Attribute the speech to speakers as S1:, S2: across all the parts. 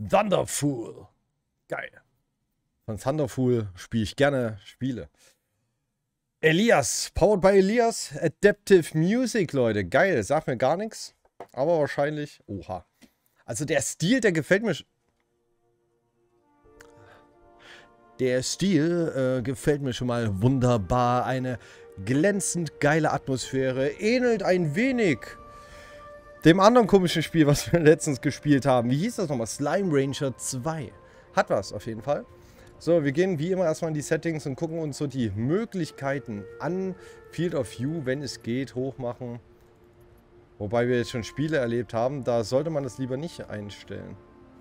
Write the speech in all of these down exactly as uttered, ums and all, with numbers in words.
S1: Thunderful. Geil. Von Thunderful spiele ich gerne Spiele. Elias. Powered by Elias. Adaptive Music, Leute. Geil. Sagt mir gar nichts. Aber wahrscheinlich... Oha. Also der Stil, der gefällt mir... Der Stil äh, gefällt mir schon mal wunderbar. Eine glänzend geile Atmosphäre. Ähnelt ein wenig dem anderen komischen Spiel, was wir letztens gespielt haben. Wie hieß das nochmal? Slime Rancher zwei. Hat was auf jeden Fall. So, wir gehen wie immer erstmal in die Settings und gucken uns so die Möglichkeiten an. Field of View, wenn es geht, hochmachen. Wobei wir jetzt schon Spiele erlebt haben, da sollte man das lieber nicht einstellen.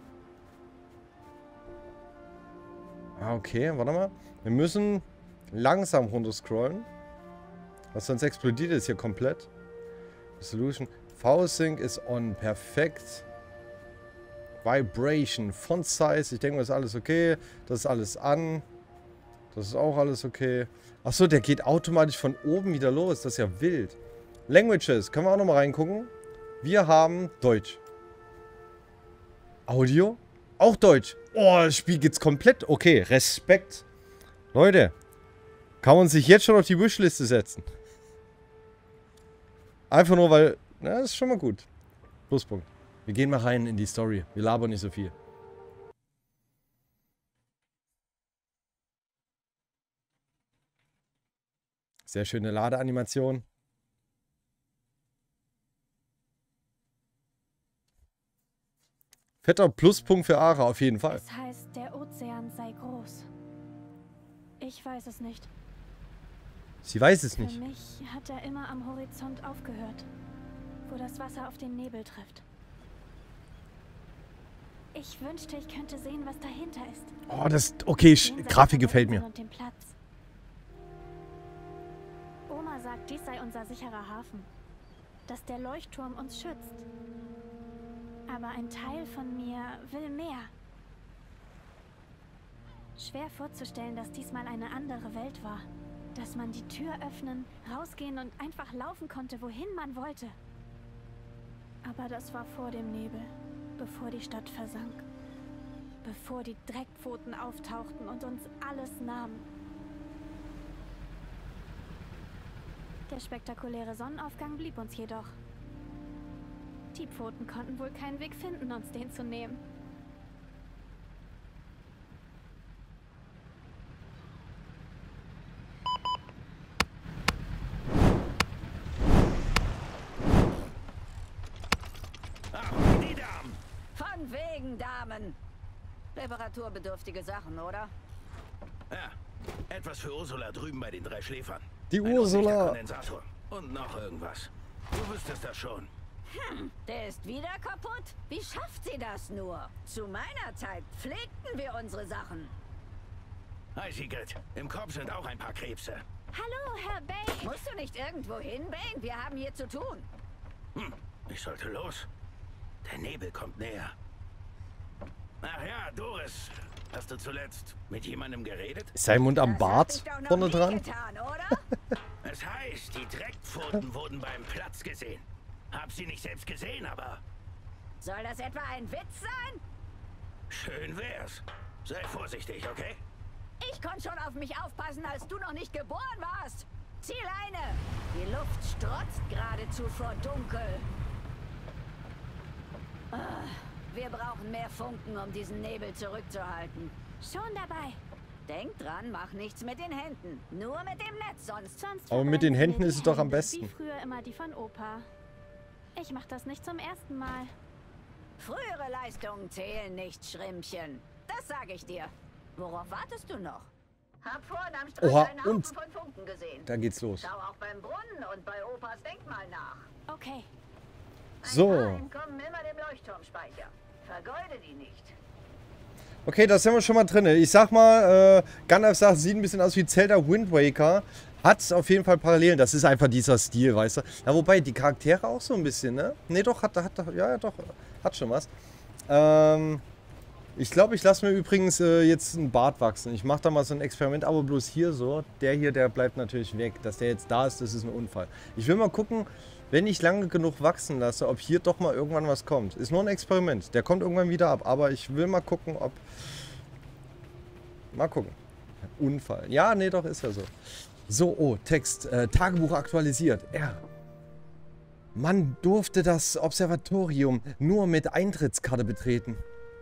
S1: Ah, okay, warte mal. Wir müssen langsam runterscrollen. Was sonst explodiert es hier komplett. Resolution. V-Sync ist on. Perfekt. Vibration. Font Size. Ich denke mal, ist alles okay. Das ist alles an. Das ist auch alles okay. Achso, der geht automatisch von oben wieder los. Das ist ja wild. Languages. Können wir auch nochmal reingucken. Wir haben Deutsch. Audio. Auch Deutsch. Oh, das Spiel geht's komplett. Okay, Respekt. Leute. Kann man sich jetzt schon auf die Wishliste setzen. Einfach nur, weil... Na, das ist schon mal gut. Pluspunkt. Wir gehen mal rein in die Story. Wir labern nicht so viel. Sehr schöne Ladeanimation. Fetter Pluspunkt für Ara, auf jeden Fall.
S2: Es heißt, der Ozean sei groß. Ich weiß es nicht.
S1: Sie weiß es nicht.
S2: Für mich hat er immer am Horizont aufgehört, wo das Wasser auf den Nebel trifft. Ich wünschte, ich könnte sehen, was dahinter ist.
S1: Oh, das... Okay, Grafik gefällt mir.
S2: Und dem Platz. Oma sagt, dies sei unser sicherer Hafen. Dass der Leuchtturm uns schützt. Aber ein Teil von mir will mehr. Schwer vorzustellen, dass diesmal eine andere Welt war. Dass man die Tür öffnen, rausgehen und einfach laufen konnte, wohin man wollte. Aber das war vor dem Nebel, bevor die Stadt versank. Bevor die Dreckpfoten auftauchten und uns alles nahmen. Der spektakuläre Sonnenaufgang blieb uns jedoch. Die Pfoten konnten wohl keinen Weg finden, uns den zu nehmen.
S3: Ach, die Damen! Von wegen Damen! Reparaturbedürftige Sachen, oder?
S4: Ja, etwas für Ursula drüben bei den drei Schläfern.
S1: Die
S4: Ein
S1: Ursula.
S4: Kondensator. Und noch irgendwas. Du wüsstest das schon.
S3: Hm, der ist wieder kaputt? Wie schafft sie das nur? Zu meiner Zeit pflegten wir unsere Sachen.
S4: Hi, Sigrid. Im Korb sind auch ein paar Krebse.
S2: Hallo, Herr Bay.
S3: Musst du nicht irgendwo hin, Bane? Wir haben hier zu tun.
S4: Hm, ich sollte los. Der Nebel kommt näher. Ach ja, Doris. Hast du zuletzt mit jemandem geredet?
S1: Ist sein Mund am
S3: Das
S1: Bart
S3: hab ich doch noch
S1: vorne
S3: nie
S1: dran?
S3: getan, oder?
S4: Es heißt, die Dreckpfoten wurden beim Platz gesehen. Hab sie nicht selbst gesehen, aber...
S3: Soll das etwa ein Witz sein?
S4: Schön wär's. Sei vorsichtig, okay?
S3: Ich konnte schon auf mich aufpassen, als du noch nicht geboren warst. Zieh Leine! Die Luft strotzt geradezu vor Dunkel. Ah, wir brauchen mehr Funken, um diesen Nebel zurückzuhalten.
S2: Schon dabei.
S3: Denk dran, mach nichts mit den Händen. Nur mit dem Netz, sonst...
S2: Sonst
S1: Aber mit den
S2: verbrennen
S1: Händen
S2: mir
S1: ist
S2: die
S1: es doch am
S2: Hände,
S1: besten.
S2: Wie früher immer die von Opa. Ich mach das nicht zum ersten Mal.
S3: Frühere Leistungen zählen nicht, Schrimpchen. Das sage ich dir. Worauf wartest du noch? Hab vorhin am Strand
S1: Oha,
S3: einen Haufen
S1: und-
S3: von Funken gesehen.
S1: Da geht's los.
S3: Schau auch beim Brunnen und bei Opas Denkmal nach.
S2: Okay.
S3: Ein
S1: So.
S3: paar entkommen immer dem Leuchtturmspeicher. Vergeude die nicht.
S1: Okay, da sind wir schon mal drin. Ich sag mal, äh, Gandalf sagt, sieht ein bisschen aus wie Zelda Wind Waker. Hat auf jeden Fall Parallelen. Das ist einfach dieser Stil, weißt du. Ja, wobei, die Charaktere auch so ein bisschen, ne? Ne, doch, hat, hat, ja, ja, doch, hat schon was. Ähm, Ich glaube, ich lasse mir übrigens äh, jetzt einen Bart wachsen. Ich mache da mal so ein Experiment, aber bloß hier so. Der hier, der bleibt natürlich weg. Dass der jetzt da ist, das ist ein Unfall. Ich will mal gucken, wenn ich lange genug wachsen lasse, ob hier doch mal irgendwann was kommt. Ist nur ein Experiment. Der kommt irgendwann wieder ab. Aber ich will mal gucken, ob... Mal gucken. Unfall. Ja, nee, doch, ist ja so. So, oh, Text. Äh, Tagebuch aktualisiert. R. Man durfte das Observatorium nur mit Eintrittskarte betreten.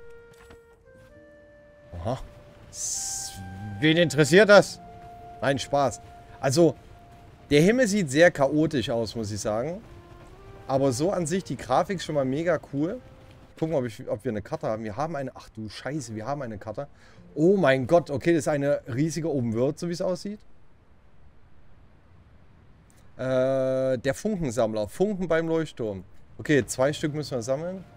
S1: Aha. Wen interessiert das? Nein, Spaß. Also, der Himmel sieht sehr chaotisch aus, muss ich sagen. Aber so an sich, die Grafik ist schon mal mega cool. Gucken wir, ob, ich, ob wir eine Karte haben. Wir haben eine... Ach du Scheiße, wir haben eine Karte. Oh mein Gott, okay, das ist eine riesige Open World, so wie es aussieht. Äh, der Funkensammler. Funken beim Leuchtturm. Okay, zwei Stück müssen wir sammeln.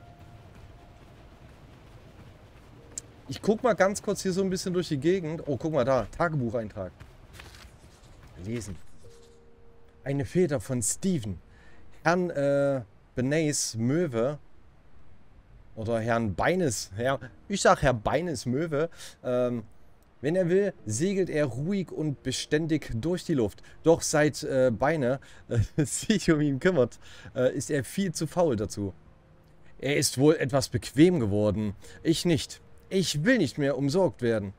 S1: Ich guck mal ganz kurz hier so ein bisschen durch die Gegend. Oh, guck mal da. Tagebucheintrag. Lesen. Eine Feder von Steven. Herrn äh, Benays Möwe. Oder Herrn Beines. Herr, ich sag Herr Beines Möwe. Ähm, wenn er will, segelt er ruhig und beständig durch die Luft. Doch seit äh, Beine äh, sich um ihn kümmert, äh, ist er viel zu faul dazu. Er ist wohl etwas bequem geworden. Ich nicht. Ich will nicht mehr umsorgt werden.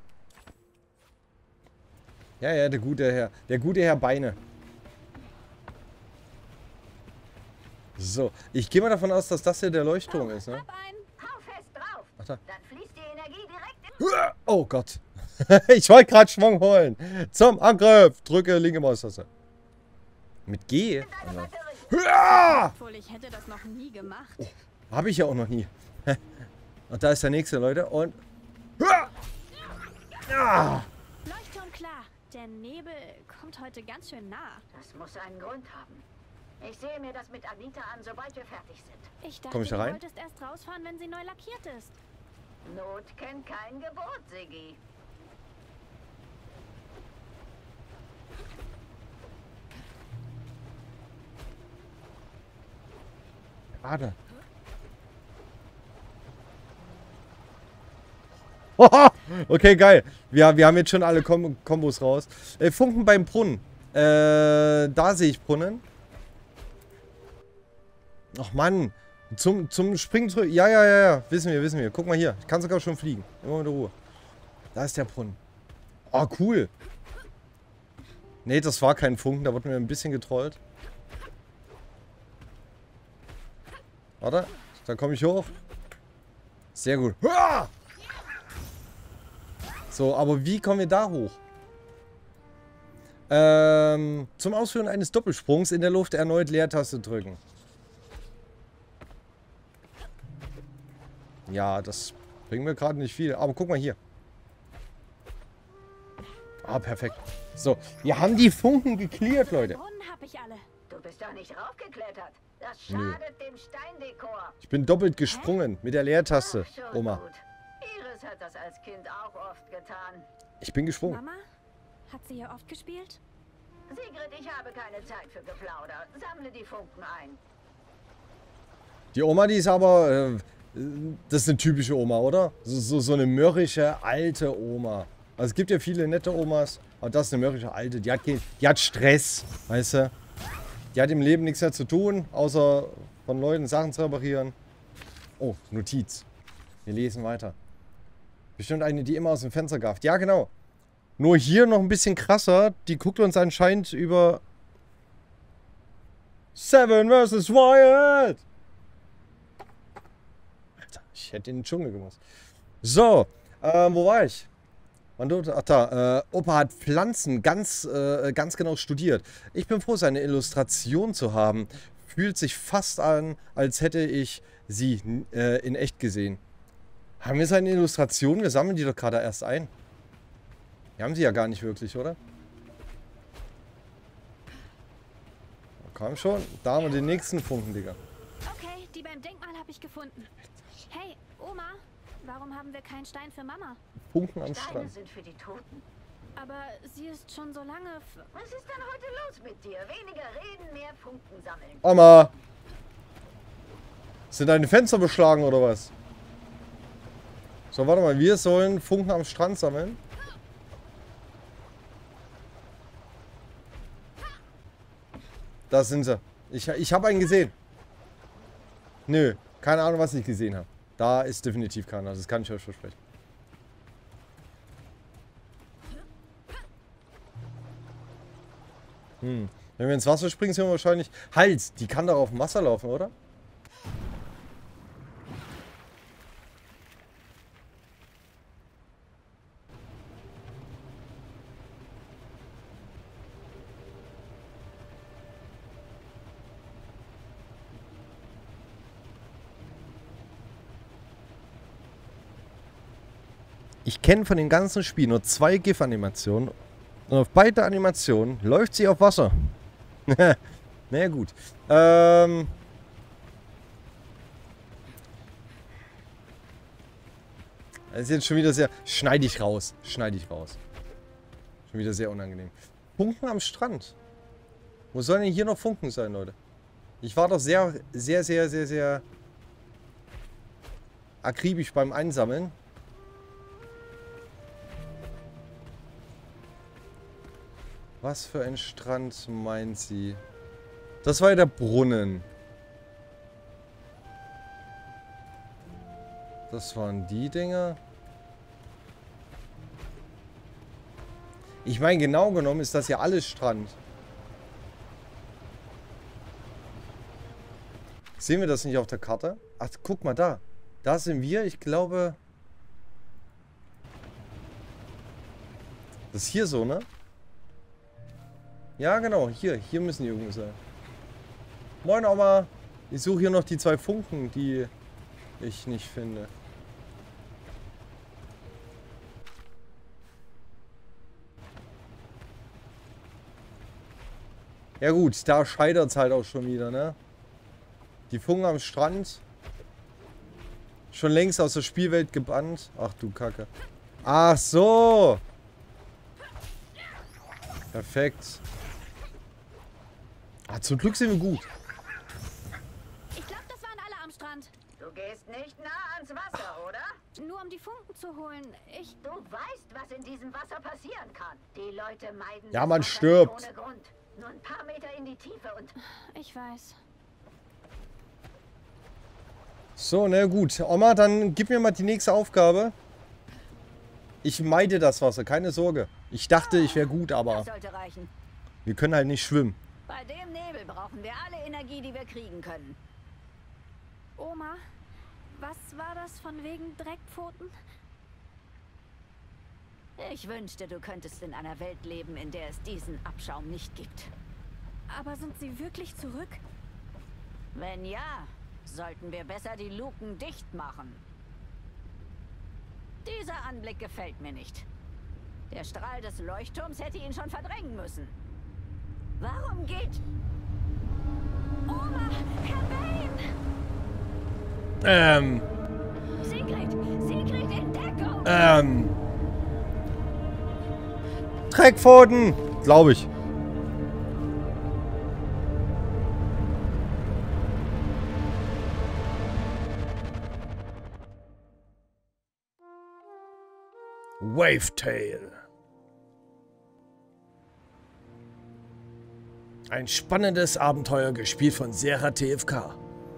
S1: Ja, ja, der gute Herr. Der gute Herr Beine. So, ich gehe mal davon aus, dass das hier der Leuchtturm ist, ne?
S3: Hau fest drauf.
S1: Ach da.
S3: Dann fließt die Energie direkt in...
S1: Oh Gott. Ich wollte gerade Schwung holen. Zum Angriff. Drücke linke Maustaste. Mit G?
S2: Obwohl, ich hätte das noch nie gemacht.
S1: Oh, habe ich ja auch noch nie. Und da ist der nächste, Leute. Und...
S2: Leuchtturm klar. Der Nebel kommt heute ganz schön nah.
S3: Das muss einen Grund haben. Ich sehe mir das mit Anita an, sobald wir fertig sind.
S2: Ich dachte,
S1: Komm ich da rein?
S2: du wolltest erst rausfahren, wenn sie neu lackiert ist.
S3: Not kennt kein Gebot, Siggi.
S1: Warte. Okay, geil. Wir, wir haben jetzt schon alle Kom Kombos raus. Äh, Funken beim Brunnen. Äh, da sehe ich Brunnen. Ach Mann. Zum, zum Springen zurück. Ja, ja, ja, ja. Wissen wir, wissen wir. Guck mal hier. Ich kann sogar schon fliegen. Immer mit Ruhe. Da ist der Brunnen. Oh, cool. Nee, das war kein Funken. Da wurden wir ein bisschen getrollt. Warte. Da komme ich hoch. Sehr gut. So, aber wie kommen wir da hoch? Ähm, zum Ausführen eines Doppelsprungs in der Luft erneut Leertaste drücken. Ja, das bringt mir gerade nicht viel. Aber guck mal hier. Ah, perfekt. So, wir haben die Funken geklärt, Leute.
S2: Brunnen hab ich alle.
S3: Du bist doch nicht raufgeklettert. Das schadet dem Steindekor.
S1: Ich bin doppelt gesprungen mit der Leertaste,
S3: Ach, schon
S1: Oma.
S3: gut. Iris hat das als Kind auch oft getan.
S1: Ich bin gesprungen.
S2: Mama? Hat sie hier oft gespielt?
S3: Sigrid, ich habe keine Zeit für Geplauder. Sammle die Funken ein.
S1: Die Oma, die ist aber... Äh, das ist eine typische Oma, oder? So, so, so eine mürrische, alte Oma. Also es gibt ja viele nette Omas, aber das ist eine mürrische, alte. Die hat, die hat Stress, weißt du? Die hat im Leben nichts mehr zu tun, außer von Leuten Sachen zu reparieren. Oh, Notiz. Wir lesen weiter. Bestimmt eine, die immer aus dem Fenster gafft. Ja, genau. Nur hier noch ein bisschen krasser. Die guckt uns anscheinend über... Seven versus Wild! Alter, ich hätte in den Dschungel gemusst. So, ähm, wo war ich? Man durfte, ach da, äh, Opa hat Pflanzen ganz, äh, ganz genau studiert. Ich bin froh, seine Illustration zu haben. Fühlt sich fast an, als hätte ich sie äh, in echt gesehen. Haben wir seine Illustration? Wir sammeln die doch gerade erst ein. Wir haben sie ja gar nicht wirklich, oder? Komm schon. Da haben wir den nächsten Funken, Digga.
S2: Okay, die beim Denkmal habe ich gefunden. Hey, Oma, warum haben wir keinen Stein für Mama?
S1: Funken am
S3: Steine
S1: Strand.
S3: sind für die Toten.
S2: Aber sie ist schon so lange... f-
S3: Was ist denn heute los mit dir? Weniger reden, mehr Funken sammeln.
S1: Oma! Sind deine Fenster beschlagen oder was? So, warte mal. Wir sollen Funken am Strand sammeln. Da sind sie. Ich, ich habe einen gesehen. Nö. Keine Ahnung, was ich gesehen habe. Da ist definitiv keiner. Das kann ich euch versprechen. Hm. Wenn wir ins Wasser springen, sind wir wahrscheinlich... Halt! Die kann doch auf dem Wasser laufen, oder? Ich kenne von dem ganzen Spiel nur zwei GIF-Animationen. Und auf beide Animationen läuft sie auf Wasser. Naja, gut. Ähm. Das ist jetzt schon wieder sehr... Schneide ich raus. Schneide ich raus. Schon wieder sehr unangenehm. Funken am Strand. Wo sollen denn hier noch Funken sein, Leute? Ich war doch sehr, sehr, sehr, sehr, sehr akribisch beim Einsammeln. Was für ein Strand meint sie? Das war ja der Brunnen. Das waren die Dinger. Ich meine, genau genommen ist das ja alles Strand. Sehen wir das nicht auf der Karte? Ach, guck mal da. Da sind wir. Ich glaube... Das ist hier so, ne? Ja, genau. Hier. Hier müssen die irgendwo sein. Moin, Oma. Ich suche hier noch die zwei Funken, die ich nicht finde. Ja gut, da scheitert es halt auch schon wieder, ne? Die Funken am Strand. Schon längst aus der Spielwelt gebannt. Ach du Kacke. Ach so. Perfekt. Ah, zum Glück sind wir gut.
S2: Ich glaube, das waren alle am Strand.
S3: Du gehst nicht nah ans Wasser, oder?
S2: Nur um die Funken zu holen. Ich...
S3: Du weißt, was in diesem Wasser passieren kann. Die Leute meiden
S1: Ja,
S3: das
S1: man
S3: Wasser
S1: stirbt.
S3: nicht ohne Grund. Nur ein paar Meter in die Tiefe und...
S2: Ich weiß.
S1: So, na gut. Oma, dann gib mir mal die nächste Aufgabe. Ich meide das Wasser, keine Sorge. Ich dachte, ich wäre gut, aber
S3: Das sollte reichen.
S1: wir können halt nicht schwimmen.
S3: Bei dem Nebel brauchen wir alle Energie, die wir kriegen können.
S2: Oma, was war das von wegen Dreckpfoten?
S3: Ich wünschte, du könntest in einer Welt leben, in der es diesen Abschaum nicht gibt.
S2: Aber sind sie wirklich zurück?
S3: Wenn ja, sollten wir besser die Luken dicht machen. Dieser Anblick gefällt mir nicht. Der Strahl des Leuchtturms hätte ihn schon verdrängen müssen. Warum geht...
S2: Oma, Herr Vane!
S1: Ähm,
S3: Sigrid! Sigrid in Deckung!
S1: ähm. Dreckpfoten, glaube ich. Wavetail. Ein spannendes Abenteuer, gespielt von Serra T F K.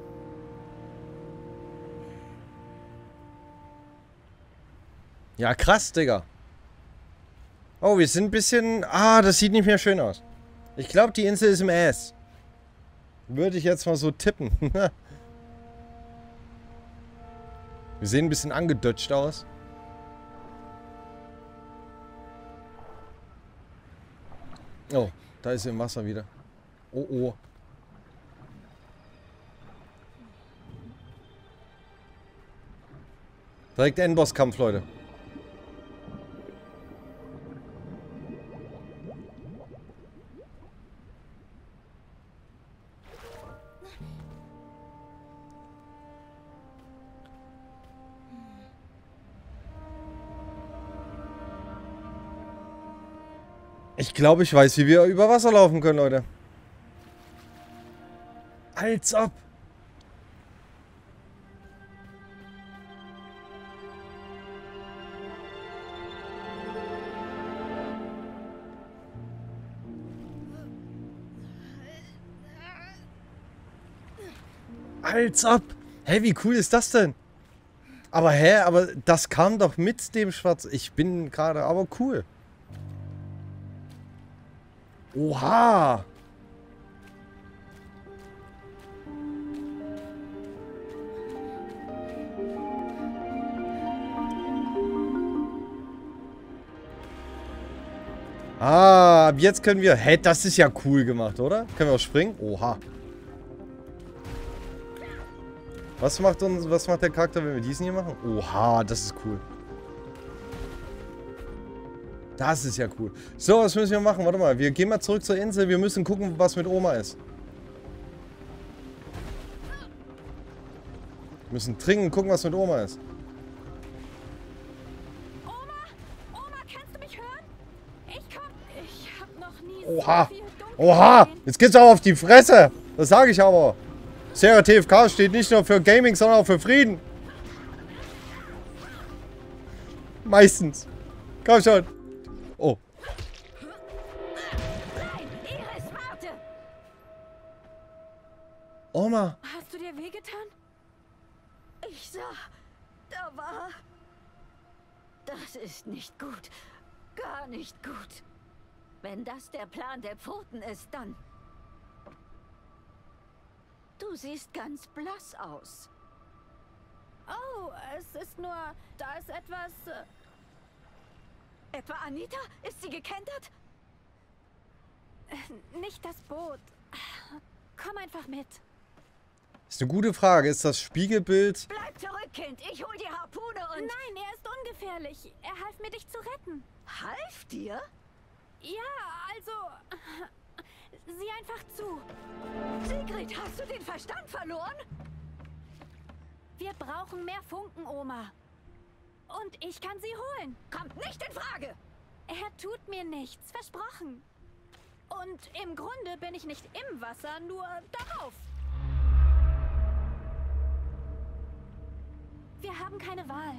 S1: Ja, krass, Digga. Oh, wir sind ein bisschen... Ah, das sieht nicht mehr schön aus. Ich glaube, die Insel ist im Ass. Würde ich jetzt mal so tippen. Wir sehen ein bisschen angedutscht aus. Oh, da ist sie im Wasser wieder. Oh, oh. Direkt Endbosskampf, Leute. Ich glaube, ich weiß, wie wir über Wasser laufen können, Leute. Als ob. Als ob. Hä, wie cool ist das denn? Aber hä, aber das kam doch mit dem Schwarz. Ich bin gerade, aber cool. Oha. Ah, ab jetzt können wir... Hä, das ist ja cool gemacht, oder? Können wir auch springen? Oha. Was macht uns, was macht der Charakter, wenn wir diesen hier machen? Oha, das ist cool. Das ist ja cool. So, was müssen wir machen? Warte mal, wir gehen mal zurück zur Insel. Wir müssen gucken, was mit Oma ist. Wir müssen dringend gucken, was mit Oma ist. Oha! Oha! Jetzt geht's auch auf die Fresse! Das sage ich aber. Sierra T F K steht nicht nur für Gaming, sondern auch für Frieden. Meistens. Komm schon. Oh.
S3: Nein, Iris, warte!
S1: Oma.
S2: Hast du dir wehgetan?
S3: Ich sah, da war... Das ist nicht gut. Gar nicht gut. Wenn das der Plan der Pfoten ist, dann... Du siehst ganz blass aus.
S2: Oh, es ist nur... Da ist etwas... Äh,
S3: Etwa Anita? Ist sie gekentert?
S2: nicht das Boot. Komm einfach mit.
S1: Ist eine gute Frage. Ist das Spiegelbild...
S3: Bleib zurück, Kind. Ich hol die Harpune und...
S2: Nein, er ist ungefährlich. Er half mir, dich zu retten.
S3: Half dir?
S2: Ja, also... Sieh einfach zu.
S3: Sigrid, hast du den Verstand verloren?
S2: Wir brauchen mehr Funken, Oma. Und ich kann sie holen.
S3: Kommt nicht in Frage.
S2: Er tut mir nichts, versprochen. Und im Grunde bin ich nicht im Wasser, nur darauf. Wir haben keine Wahl.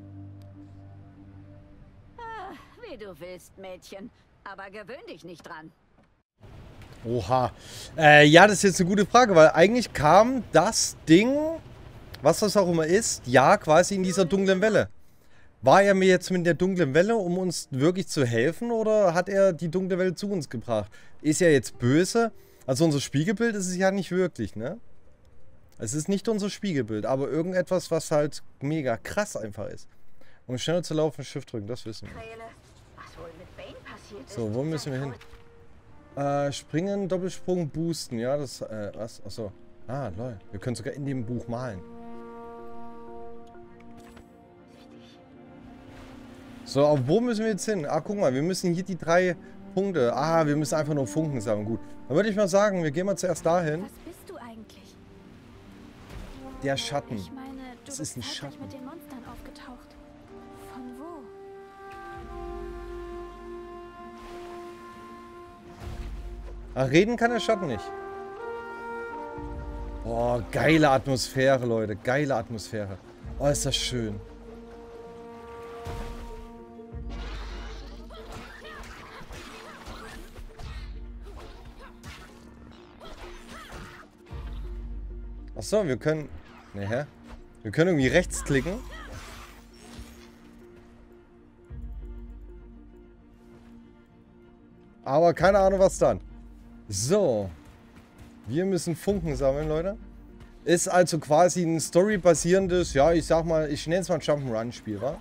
S3: Ah, wie du willst, Mädchen. Aber gewöhn dich nicht dran.
S1: Oha. Äh, ja, das ist jetzt eine gute Frage, weil eigentlich kam das Ding, was das auch immer ist, ja, quasi in dieser dunklen Welle. War er mir jetzt mit der dunklen Welle, um uns wirklich zu helfen, oder hat er die dunkle Welle zu uns gebracht? Ist er jetzt böse? Also unser Spiegelbild ist es ja nicht wirklich, ne? Es ist nicht unser Spiegelbild, aber irgendetwas, was halt mega krass einfach ist. Um schneller zu laufen, Shift drücken, das wissen wir.
S3: Was wohl mit Bane passiert ist?
S1: So, wo müssen wir hin? Äh, springen, Doppelsprung, boosten. Ja, das, äh, was? Achso. Ah, lol. Wir können sogar in dem Buch malen. So, auf wo müssen wir jetzt hin? Ah, guck mal, wir müssen hier die drei Punkte. Ah, wir müssen einfach nur Funken sammeln. Gut. Dann würde ich mal sagen, wir gehen mal zuerst dahin.
S2: Was bist du eigentlich?
S1: Der Schatten.
S2: Ich meine, du
S1: Das
S2: bist
S1: ist ein
S2: zeitgleich
S1: Schatten.
S2: mit den Monstern aufgetaucht. Von wo?
S1: Ach, reden kann der Schatten nicht. Boah, geile Atmosphäre, Leute. Geile Atmosphäre. Oh, ist das schön. Achso, wir können... Ne, hä? Wir können irgendwie rechts klicken. Aber keine Ahnung, was dann. So. Wir müssen Funken sammeln, Leute. Ist also quasi ein storybasierendes, ja, ich sag mal, ich nenne es mal ein Jump'n'Run-Spiel, wa?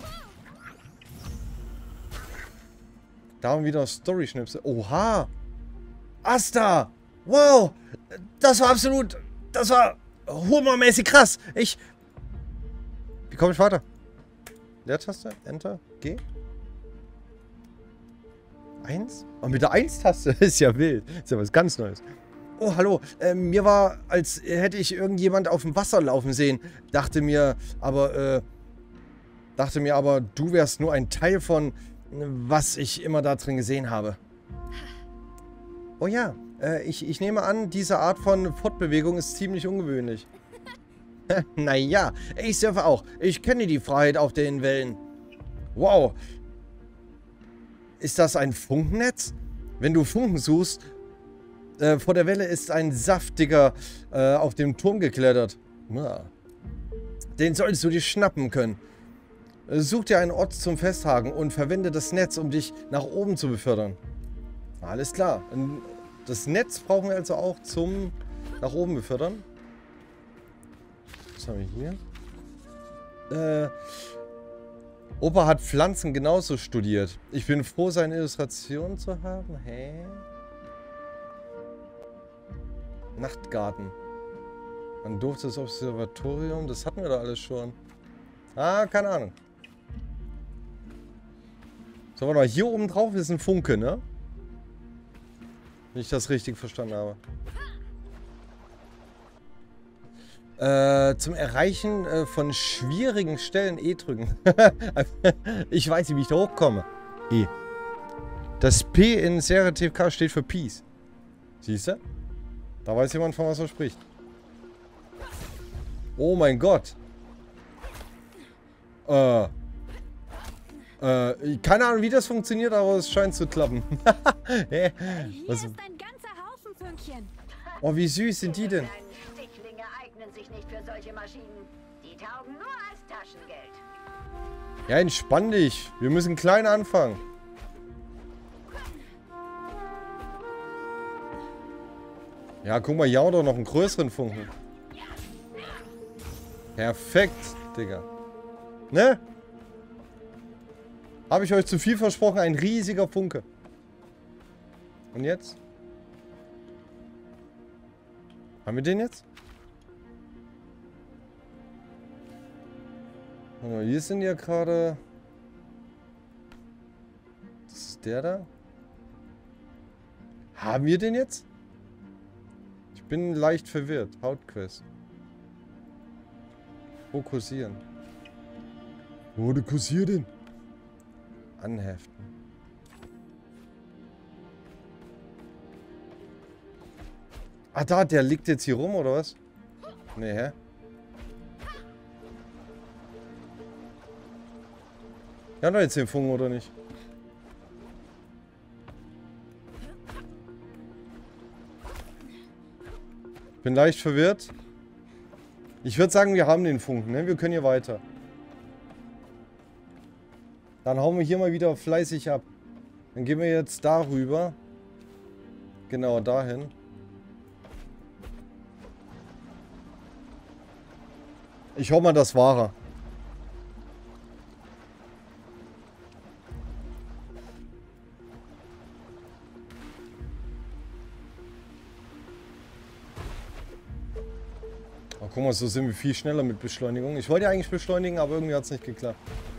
S1: Da haben wir wieder Story-Schnipsel. Oha! Asta! Wow! Das war absolut... Das war humormäßig krass. Ich... Wie komme ich weiter? Leertaste? Enter? G? Eins? Oh, mit der Eins-Taste ist ja wild. Ist ja was ganz Neues. Oh, hallo. Ähm, mir war, als hätte ich irgendjemand auf dem Wasser laufen sehen. Dachte mir, aber, äh... Dachte mir aber, du wärst nur ein Teil von, was ich immer da drin gesehen habe. Oh ja, äh, ich, ich nehme an, diese Art von Fortbewegung ist ziemlich ungewöhnlich. Naja, ich surfe auch. Ich kenne die Freiheit auf den Wellen. Wow. Ist das ein Funkennetz? Wenn du Funken suchst, äh, vor der Welle ist ein saftiger äh, auf dem Turm geklettert. Ja. Den solltest du dir schnappen können. Such dir einen Ort zum Festhaken und verwende das Netz, um dich nach oben zu befördern. Alles klar. Das Netz brauchen wir also auch zum nach oben befördern. Was haben wir hier? Äh, Opa hat Pflanzen genauso studiert. Ich bin froh, seine Illustration zu haben. Hä? Nachtgarten. Man durfte das Observatorium. Das hatten wir doch alles schon. Ah, keine Ahnung. So, warte mal. Hier oben drauf ist ein Funke, ne? Wenn ich das richtig verstanden habe. Äh, zum Erreichen äh, von schwierigen Stellen E drücken. Ich weiß nicht, wie ich da hochkomme. E. Das P in Serativ K steht für Peace. Siehst du? Da weiß jemand, von was er spricht. Oh mein Gott. Äh. Äh, keine Ahnung, wie das funktioniert, aber es scheint zu klappen. Hä?
S2: Hier
S1: Was?
S2: ist ein ganzer Haufen Fünkchen.
S1: Oh, wie süß sind die denn?
S3: Stichlinge eignen sich nicht für solche Maschinen. Die taugen nur als Taschengeld.
S1: Ja, entspann dich. Wir müssen klein anfangen. Ja, guck mal, hier haben wir doch noch einen größeren Funken. Perfekt, Digga. Ne? Habe ich euch zu viel versprochen? Ein riesiger Funke. Und jetzt? Haben wir den jetzt? Warte mal, hier sind ja gerade... Das ist der da? Haben wir den jetzt? Ich bin leicht verwirrt. Hautquest. Fokussieren. Wo du kursier denn? Anheften. Ah, da, der liegt jetzt hier rum, oder was? Nee, hä? Ja, noch jetzt den Funken, oder nicht? Bin leicht verwirrt. Ich würde sagen, wir haben den Funken, ne? Wir können hier weiter. Dann hauen wir hier mal wieder fleißig ab. Dann gehen wir jetzt darüber. Genau, dahin. Ich hoffe mal, das war er. Oh, guck mal, so sind wir viel schneller mit Beschleunigung. Ich wollte ja eigentlich beschleunigen, aber irgendwie hat es nicht geklappt.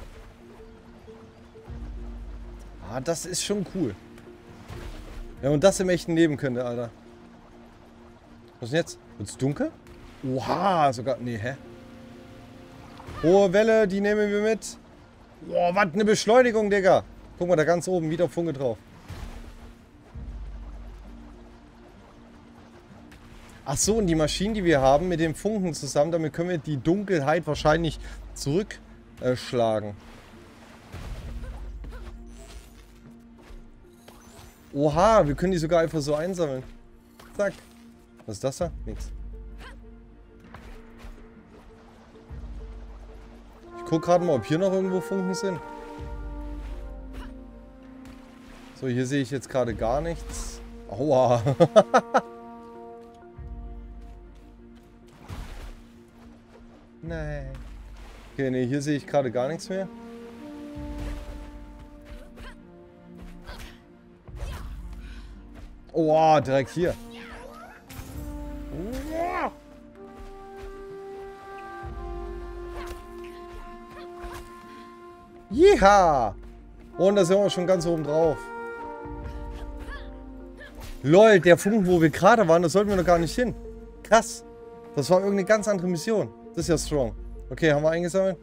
S1: Ah, das ist schon cool. Wenn man das im echten Leben könnte, Alter. Was ist denn jetzt? Wird's dunkel? Oha, sogar... Nee, hä? Hohe Welle, die nehmen wir mit. Boah, was eine Beschleunigung, Digga. Guck mal, da ganz oben, wieder Funke drauf. Ach so, und die Maschinen, die wir haben, mit dem Funken zusammen, damit können wir die Dunkelheit wahrscheinlich zurückschlagen. Oha, wir können die sogar einfach so einsammeln. Zack. Was ist das da? Nix. Ich guck gerade mal, ob hier noch irgendwo Funken sind. So, hier sehe ich jetzt gerade gar nichts. Aua. Nein. Okay, nee, hier sehe ich gerade gar nichts mehr. Oh, direkt hier. Jiha! Und da sind wir schon ganz oben drauf. Lol, der Funken, wo wir gerade waren, da sollten wir noch gar nicht hin. Krass. Das war irgendeine ganz andere Mission. Das ist ja strong. Okay, haben wir eingesammelt.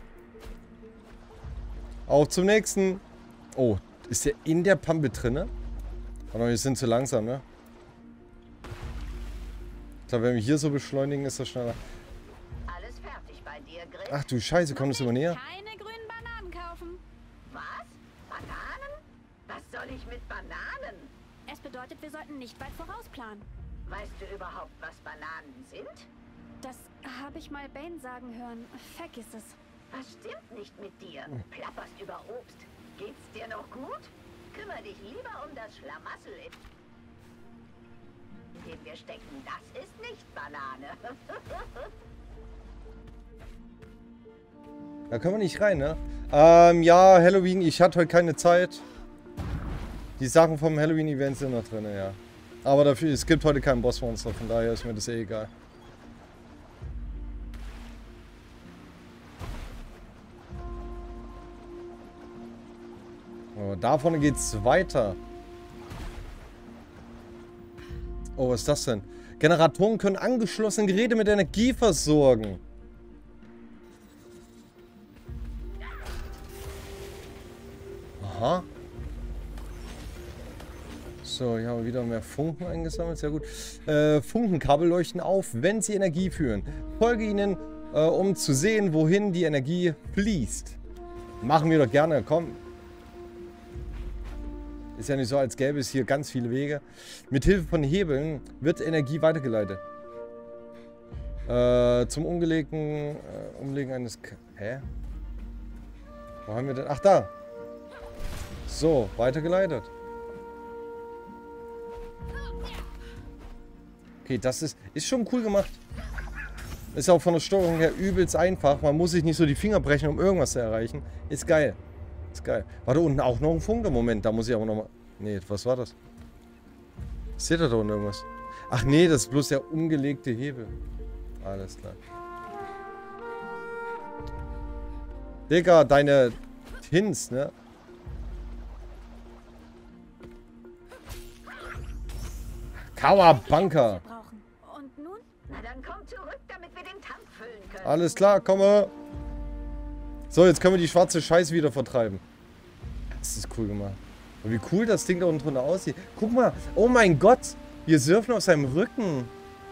S1: Auch zum nächsten. Oh, ist der in der Pampe drinne? Aber wir sind zu langsam, ne? Ich glaube, wenn wir hier so beschleunigen, ist das schneller.
S3: Alles fertig bei dir, Griff?
S1: Ach du Scheiße, kommst du immer näher?
S2: Keine grünen Bananen kaufen.
S3: Was? Bananen? Was soll ich mit Bananen?
S2: Es bedeutet, wir sollten nicht weit vorausplanen.
S3: Weißt du überhaupt, was Bananen sind?
S2: Das habe ich mal Bane sagen hören. Vergiss es.
S3: Was stimmt nicht mit dir? Plapperst über Obst. Geht's dir noch gut? Kümmere dich lieber um das Schlamassel, in dem wir stecken. Das ist nicht Banane.
S1: Da können wir nicht rein, ne? Ähm, ja, Halloween. Ich hatte heute keine Zeit. Die Sachen vom Halloween-Event sind noch drin, ja. Aber dafür, es gibt heute keinen Bossmonster, von daher ist mir das eh egal. Oh, da vorne geht's weiter. Oh, was ist das denn? Generatoren können angeschlossene Geräte mit Energie versorgen. Aha. So, hier haben wir wieder mehr Funken eingesammelt. Sehr gut. Äh, Funkenkabel leuchten auf, wenn sie Energie führen. Folge ihnen, äh, um zu sehen, wohin die Energie fließt. Machen wir doch gerne. Komm. Ist ja nicht so, als gäbe es hier ganz viele Wege. Mit Hilfe von Hebeln wird Energie weitergeleitet. Äh, zum umgelegten äh, Umlegen eines... K Hä? Wo haben wir denn? Ach, da. So, weitergeleitet. Okay, das ist, ist schon cool gemacht. Ist auch von der Steuerung her übelst einfach. Man muss sich nicht so die Finger brechen, um irgendwas zu erreichen. Ist geil. Ist geil. War da unten auch noch ein Funke? Moment, da muss ich aber nochmal... Nee, was war das? Seht ihr da unten irgendwas? Ach nee, das ist bloß der umgelegte Hebel. Alles klar. Digga, deine Tins, ne? Kawabunker.
S2: Und nun?
S3: Na dann komm zurück, damit wir den Tank füllen können.
S1: Alles klar, komme. So, jetzt können wir die schwarze Scheiße wieder vertreiben. Das ist cool gemacht. Und wie cool das Ding da unten drunter aussieht. Guck mal. Oh mein Gott. Wir surfen auf seinem Rücken.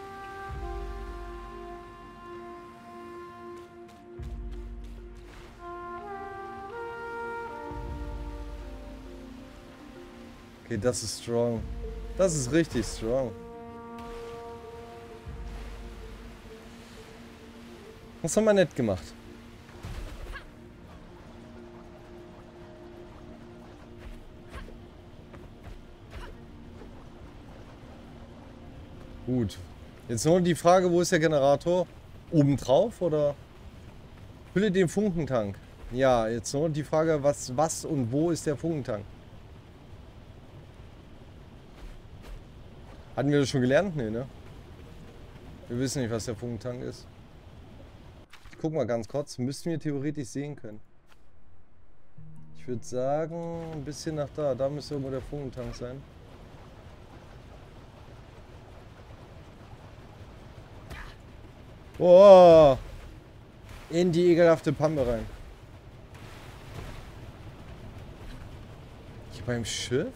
S1: Okay, das ist strong. Das ist richtig strong. Das haben wir nett gemacht. Gut. Jetzt nur die Frage, wo ist der Generator? Oben drauf oder? Fülle den Funkentank. Ja, jetzt nur die Frage, was, was und wo ist der Funkentank? Hatten wir das schon gelernt? Nee, ne? Wir wissen nicht, was der Funkentank ist. Ich guck mal ganz kurz. Müssten wir theoretisch sehen können. Ich würde sagen, ein bisschen nach da. Da müsste irgendwo der Funkentank sein. Boah! In die ekelhafte Pampe rein. Hier beim Schiff?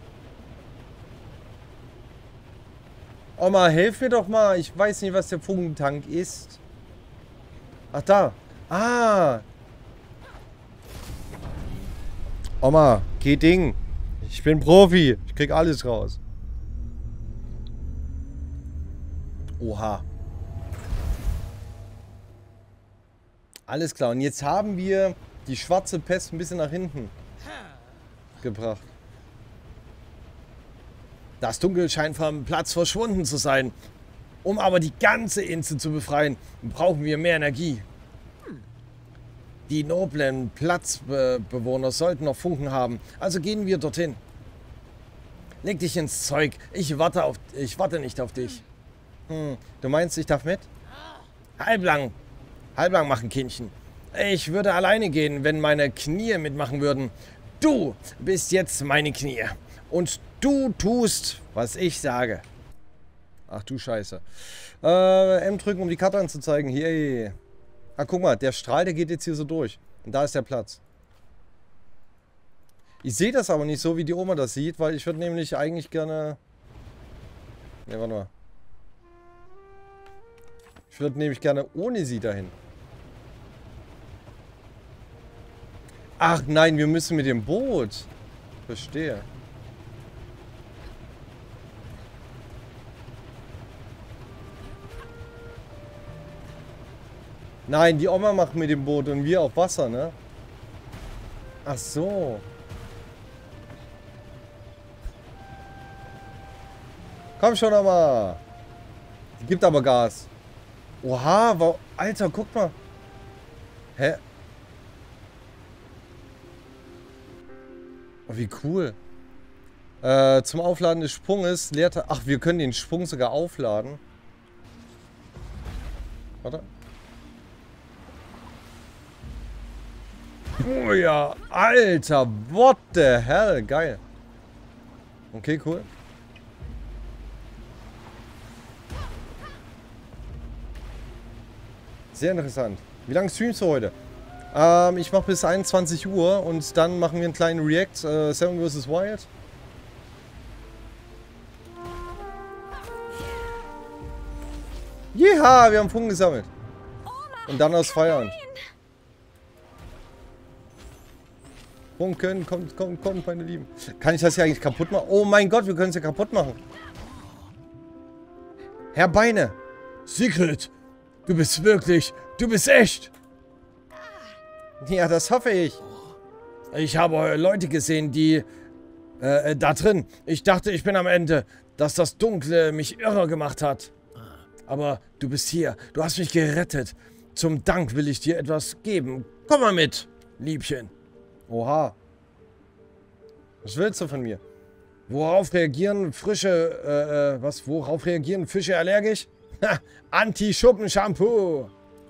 S1: Oma, helf mir doch mal. Ich weiß nicht, was der Funkentank ist. Ach, da. Ah. Oma, geh Ding. Ich bin Profi. Ich krieg alles raus. Oha. Alles klar. Und jetzt haben wir die schwarze Pest ein bisschen nach hinten gebracht. Das Dunkel scheint vom Platz verschwunden zu sein. Um aber die ganze Insel zu befreien, brauchen wir mehr Energie. Die noblen Platzbewohner sollten noch Funken haben, also gehen wir dorthin. Leg dich ins Zeug, ich warte, auf, ich warte nicht auf dich. Hm, du meinst, ich darf mit? Halblang. Halblang machen, Kindchen. Ich würde alleine gehen, wenn meine Knie mitmachen würden. Du bist jetzt meine Knie. Und du tust, was ich sage. Ach du Scheiße. Äh, M drücken, um die Karte anzuzeigen. Hier. Ah, guck mal, der Strahl, der geht jetzt hier so durch. Und da ist der Platz. Ich sehe das aber nicht so, wie die Oma das sieht, weil ich würde nämlich eigentlich gerne... Ne, warte mal. Ich würde nämlich gerne ohne sie dahin. Ach nein, wir müssen mit dem Boot. Verstehe. Nein, die Oma macht mit dem Boot und wir auf Wasser, ne? Ach so. Komm schon, Oma. Die gibt aber Gas. Oha, wow. Alter, guck mal. Hä? Oh, wie cool. Äh, zum Aufladen des Sprunges leert er... Ach, wir können den Sprung sogar aufladen. Warte. Oh ja, Alter, what the hell, geil. Okay, cool. Sehr interessant. Wie lange streamst du heute? Ähm, ich mache bis einundzwanzig Uhr und dann machen wir einen kleinen React, äh, Seven versus. Wild. Ja, wir haben Funken gesammelt. Und dann aus Feiern. Funken, kommt, kommt, kommt, meine Lieben. Kann ich das hier eigentlich kaputt machen? Oh mein Gott, wir können es ja kaputt machen. Herr Beine. Secret. Du bist wirklich, du bist echt. Ja, das hoffe ich. Ich habe Leute gesehen, die äh, da drin. Ich dachte, ich bin am Ende, dass das Dunkle mich irre gemacht hat. Aber du bist hier. Du hast mich gerettet. Zum Dank will ich dir etwas geben. Komm mal mit, Liebchen. Oha. Was willst du von mir? Worauf reagieren frische, äh, was, worauf reagieren Fische allergisch? Ha, Anti-Schuppen-Shampoo.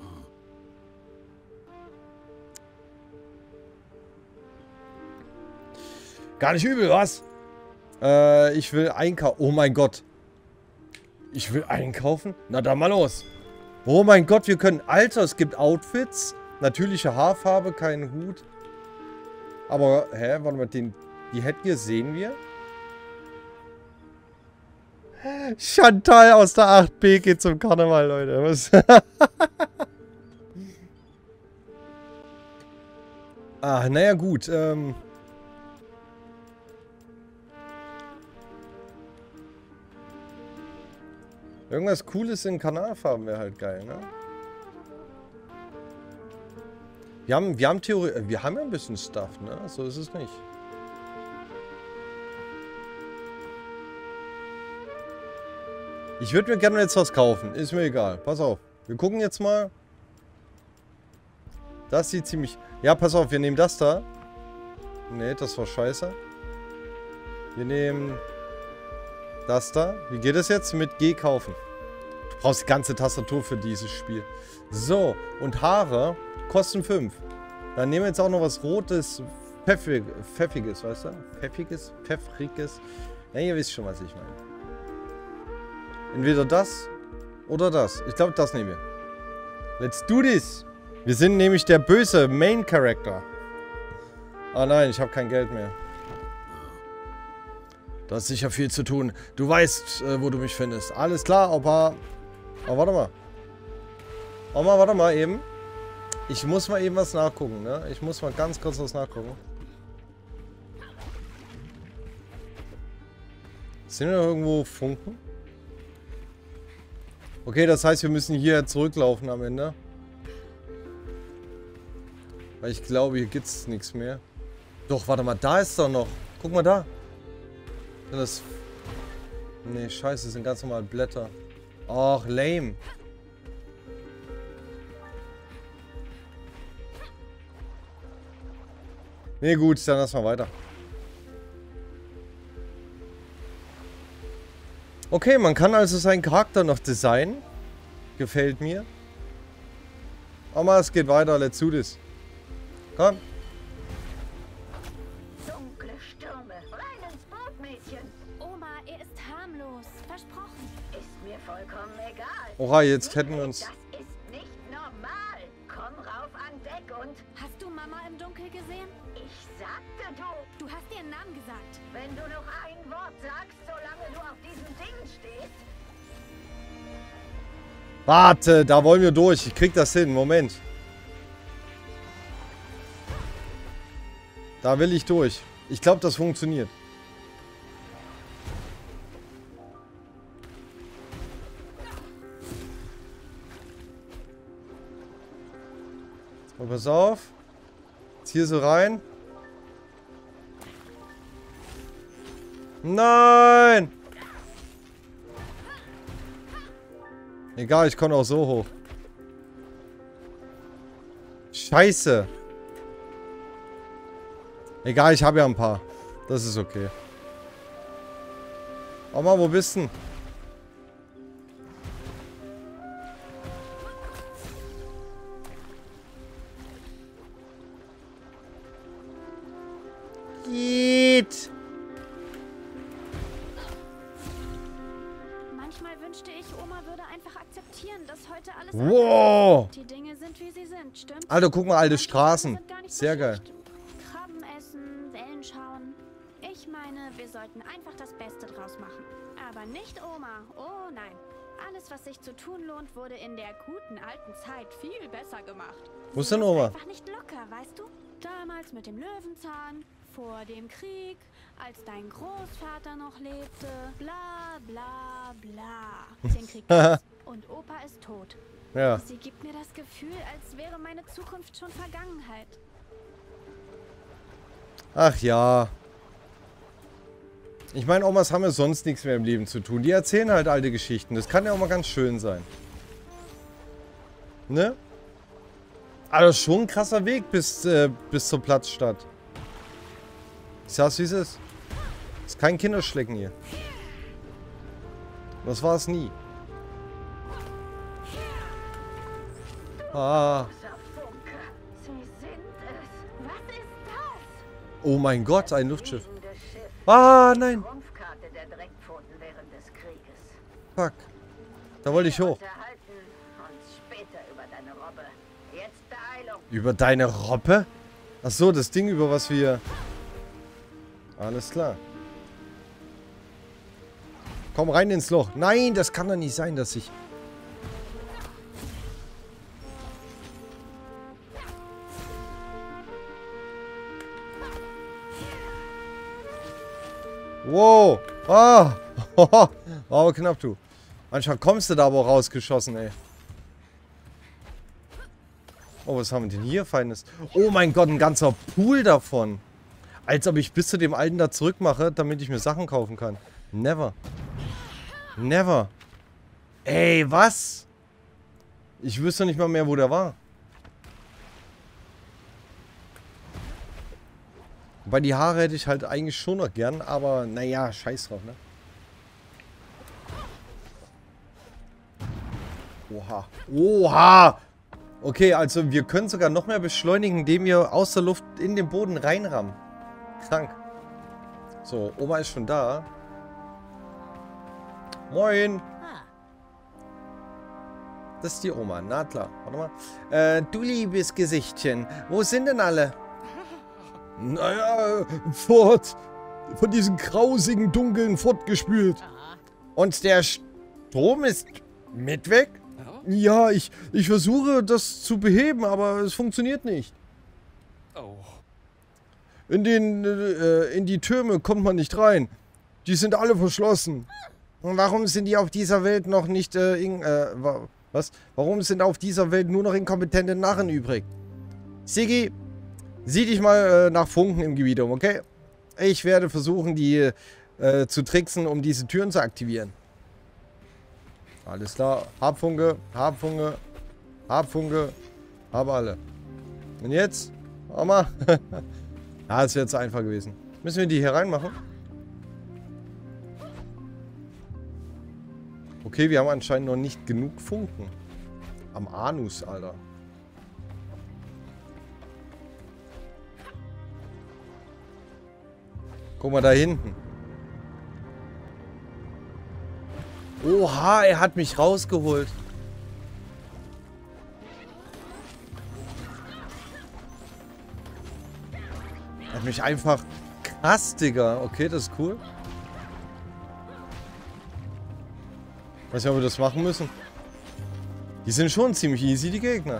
S1: Gar nicht übel, was? Äh, ich will einkaufen. Oh mein Gott. Ich will einkaufen? Na dann mal los. Oh mein Gott, wir können... Alter, es gibt Outfits. Natürliche Haarfarbe, kein Hut. Aber, hä, warte mal, den, die Headgear sehen wir? Chantal aus der acht B geht zum Karneval, Leute. Was? Ah, naja, gut. Ähm... Irgendwas Cooles in Kanalfarben wäre halt geil, ne? Wir haben, wir haben Theorie, wir haben ja ein bisschen Stuff, ne? So ist es nicht. Ich würde mir gerne jetzt was kaufen, ist mir egal. Pass auf, wir gucken jetzt mal. Das sieht ziemlich... Ja, pass auf, wir nehmen das da. Ne, das war scheiße. Wir nehmen... Das da. Wie geht es jetzt? Mit G kaufen. Du brauchst die ganze Tastatur für dieses Spiel. So, und Haare kosten fünf. Dann nehmen wir jetzt auch noch was Rotes, Pfeffig, Pfeffiges, weißt du? Pfeffiges, Pfeffriges. Ja, ihr wisst schon, was ich meine. Entweder das oder das. Ich glaube, das nehmen wir. Let's do this. Wir sind nämlich der böse Main Character. Ah nein, ich habe kein Geld mehr. Du hast sicher viel zu tun. Du weißt, äh, wo du mich findest. Alles klar, Opa. Oh, warte mal. Oma, warte mal eben. Ich muss mal eben was nachgucken, ne? Ich muss mal ganz kurz was nachgucken. Sind da irgendwo Funken? Okay, das heißt, wir müssen hier zurücklaufen am Ende. Weil ich glaube, hier gibt es nichts mehr. Doch, warte mal, da ist doch noch. Guck mal da. Das... Nee, scheiße, das sind ganz normal Blätter. Och, lame. Nee, gut, dann lass mal weiter. Okay, man kann also seinen Charakter noch designen. Gefällt mir. Oma, es geht weiter, let's do this. Komm.
S3: Dunkle Stürme, rein ins Boot, Mädchen.
S2: Oma, er ist harmlos. Versprochen.
S3: Ist mir vollkommen egal.
S1: Oha, jetzt hätten wir uns...
S3: Das ist nicht normal. Komm rauf an Deck und...
S2: Hast du Mama im Dunkel gesehen?
S3: Ich sagte du.
S2: Du hast ihren Namen gesagt.
S3: Wenn du noch ein Wort sagst, solange du auf diesem Ding stehst...
S1: Warte, da wollen wir durch. Ich krieg das hin. Moment. Da will ich durch. Ich glaube, das funktioniert. Oh, pass auf. Jetzt hier so rein. Nein! Egal, ich komme auch so hoch. Scheiße. Egal, ich habe ja ein paar. Das ist okay. Oma, wo bist du? Geht.
S2: Manchmal wünschte ich, Oma würde einfach akzeptieren, dass heute alles
S1: Wow.
S2: Die Dinge sind, wie sie sind, stimmt?
S1: Alter, guck mal, alte
S2: Manche
S1: Straßen.
S2: Sachen sind gar nicht so
S1: Sehr geil.
S2: schlecht. Krabben essen, Wellen schauen. Ich meine, wir sollten einfach das Beste draus machen. Aber nicht Oma. Oh nein. Alles, was sich zu tun lohnt, wurde in der guten alten Zeit viel besser gemacht.
S1: Wo ist
S2: Sie
S1: denn
S2: ist
S1: Oma?
S2: einfach nicht locker, weißt du? Damals mit dem Löwenzahn, vor dem Krieg, als dein Großvater noch lebte, bla bla bla. Den Krieg gibt's und Opa ist tot.
S1: Ja.
S2: Sie gibt mir das Gefühl, als wäre meine Zukunft schon Vergangenheit.
S1: Ach ja. Ich meine, Omas haben ja sonst nichts mehr im Leben zu tun. Die erzählen halt alte Geschichten. Das kann ja auch mal ganz schön sein. Ne? Aber das ist schon ein krasser Weg bis, äh, bis zur Platzstadt. Ich sag's, wie es ist. Das ist kein Kinderschlecken hier. Das war es nie. Ah.
S3: Sie sind es. Was ist das?
S1: Oh mein Gott, ein Luftschiff. Ah, nein.
S3: Rumpfkarte der Dreckpfoten während des Krieges.
S1: Fuck. Da wollte ich hoch.
S3: Unterhalten uns später über deine Robbe. Jetzt Beeilung.
S1: Über deine Robbe? Ach so, das Ding, über was wir... Alles klar. Komm rein ins Loch. Nein, das kann doch nicht sein, dass ich... Wow. Ah. Aber knapp, du. Manchmal kommst du da aber auch rausgeschossen, ey. Oh, was haben wir denn hier Feines? Oh mein Gott, ein ganzer Pool davon. Als ob ich bis zu dem Alten da zurück mache, damit ich mir Sachen kaufen kann. Never. Never. Ey, was? Ich wüsste nicht mal mehr, wo der war. Wobei die Haare hätte ich halt eigentlich schon noch gern, aber naja, scheiß drauf, ne? Oha. Oha! Okay, also wir können sogar noch mehr beschleunigen, indem wir aus der Luft in den Boden reinrammen. Krank. So, Oma ist schon da. Moin. Das ist die Oma. Na klar. Warte mal. Äh, du liebes Gesichtchen. Wo sind denn alle? Naja, fort. Von diesen grausigen, dunklen fortgespült. Und der Strom ist mit weg? Ja, ich, ich versuche das zu beheben, aber es funktioniert nicht.
S5: Oh.
S1: In den, äh, in die Türme kommt man nicht rein. Die sind alle verschlossen. Und warum sind die auf dieser Welt noch nicht, äh, in, äh, was? Warum sind auf dieser Welt nur noch inkompetente Narren übrig? Siggi, sieh dich mal äh, nach Funken im Gebiet um, okay? Ich werde versuchen, die äh, zu tricksen, um diese Türen zu aktivieren. Alles klar. Habfunke, Habfunke, Habfunke, hab alle. Und jetzt? Mama. Ja, das wäre jetzt einfach gewesen. Müssen wir die hier reinmachen? Okay, wir haben anscheinend noch nicht genug Funken. Am Anus, Alter. Guck mal da hinten. Oha, er hat mich rausgeholt. Er hat mich einfach krass, Digga. Okay, das ist cool. Weiß nicht, ob wir das machen müssen. Die sind schon ziemlich easy, die Gegner.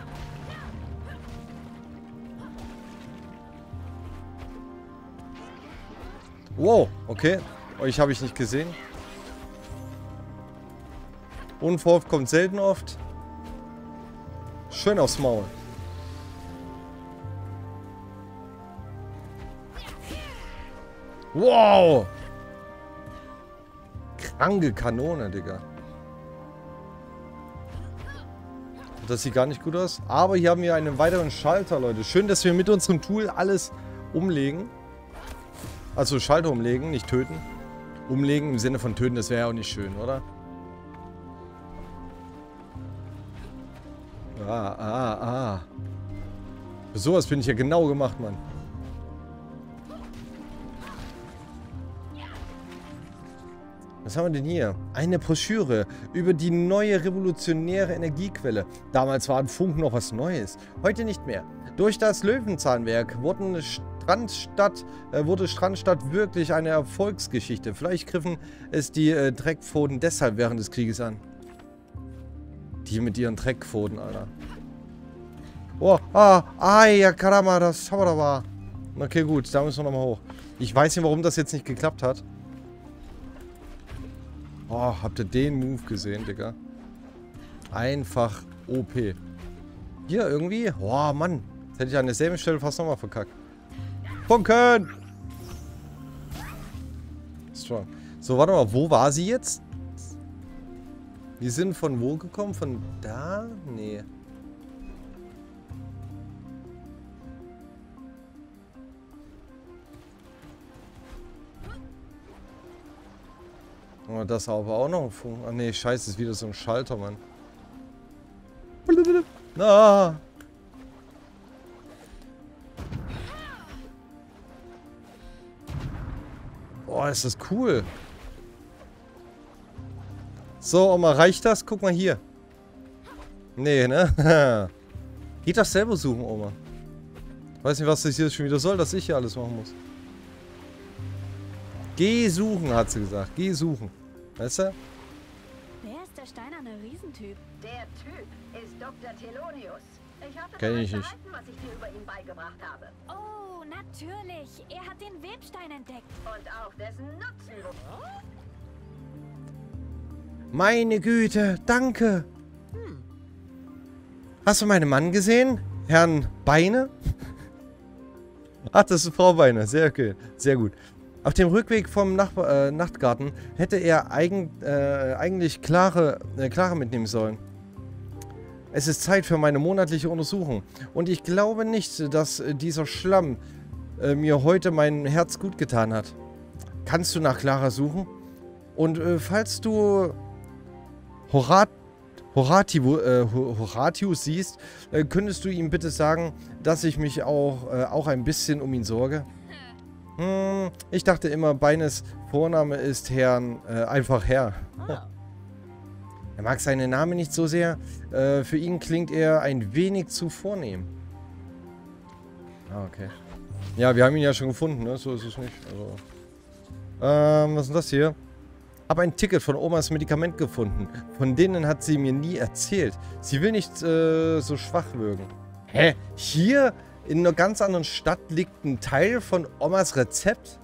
S1: Wow, okay. Euch habe ich nicht gesehen. Unverhofft kommt selten oft. Schön aufs Maul. Wow! Kranke Kanone, Digga. Das sieht gar nicht gut aus. Aber hier haben wir einen weiteren Schalter, Leute. Schön, dass wir mit unserem Tool alles umlegen. Also Schalter umlegen, nicht töten. Umlegen im Sinne von töten, das wäre ja auch nicht schön, oder? Ah, ah, ah. Für sowas bin ich ja genau gemacht, Mann. Was haben wir denn hier? Eine Broschüre über die neue revolutionäre Energiequelle. Damals war ein Funk noch was Neues. Heute nicht mehr. Durch das Löwenzahnwerk wurden Strandstadt, äh, wurde Strandstadt wirklich eine Erfolgsgeschichte. Vielleicht griffen es die äh, Dreckpfoten deshalb während des Krieges an. Die mit ihren Dreckpfoten, Alter. Oh, ah, ay, ja, caramba, das haben wir da war. Okay, gut, da müssen wir nochmal hoch. Ich weiß nicht, warum das jetzt nicht geklappt hat. Oh, habt ihr den Move gesehen, Digga? Einfach O P. Hier irgendwie? Oh, Mann. Jetzt hätte ich an derselben Stelle fast nochmal verkackt. Funken! Strong. So, warte mal. Wo war sie jetzt? Wir sind von wo gekommen? Von da? Nee. Oh, das aber auch noch ein Funk. Ah, nee, scheiße, ist wieder so ein Schalter, Mann. Ah. Boah, ist das cool. So, Oma, reicht das? Guck mal hier. Nee, ne? Geht das selber suchen, Oma. Weiß nicht, was das hier schon wieder soll, dass ich hier alles machen muss. Geh suchen, hat sie gesagt. Geh suchen. Weißt du?
S2: Wer ist der steinerne Riesentyp?
S3: Der Typ ist Doktor Thelonius. Ich hoffe,
S1: Kenn
S3: du
S1: ich
S3: hast
S1: nicht.
S3: erhalten, was ich dir über ihn beigebracht habe.
S2: Oh, natürlich. Er hat den Webstein entdeckt.
S3: Und auch dessen Nutzen.
S1: Meine Güte, danke. Hast du meinen Mann gesehen? Herrn Beine? Ach, das ist Frau Beine. Sehr okay. Sehr gut. Auf dem Rückweg vom Nachbar äh, Nachtgarten hätte er eigen, äh, eigentlich Klare, äh, Klare mitnehmen sollen. Es ist Zeit für meine monatliche Untersuchung. Und ich glaube nicht, dass äh, dieser Schlamm äh, mir heute mein Herz gut getan hat. Kannst du nach Clara suchen? Und äh, falls du Horat Horatius, äh, Horatius siehst, äh, könntest du ihm bitte sagen, dass ich mich auch, äh, auch ein bisschen um ihn sorge? Hm, ich dachte immer, Beines Vorname ist Herrn, äh, einfach Herr. Er mag seinen Namen nicht so sehr. Äh, für ihn klingt er ein wenig zu vornehm. Ah, okay. Ja, wir haben ihn ja schon gefunden, ne? So ist es nicht. Also. Ähm, was ist denn das hier? Habe ein Ticket von Omas Medikament gefunden. Von denen hat sie mir nie erzählt. Sie will nicht äh, so schwach wirken. Hä? Hier in einer ganz anderen Stadt liegt ein Teil von Omas Rezept?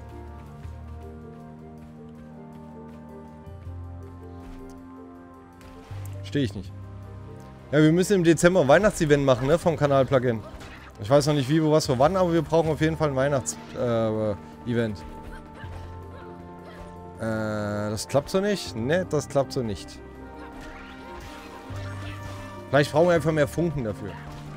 S1: Verstehe ich nicht. Ja, wir müssen im Dezember ein Weihnachtsevent machen, ne? Vom Kanal-Plugin. Ich weiß noch nicht wie, wo, was, wo, wann, aber wir brauchen auf jeden Fall ein Weihnachts-Event. Äh, äh, das klappt so nicht? Ne, das klappt so nicht. Vielleicht brauchen wir einfach mehr Funken dafür.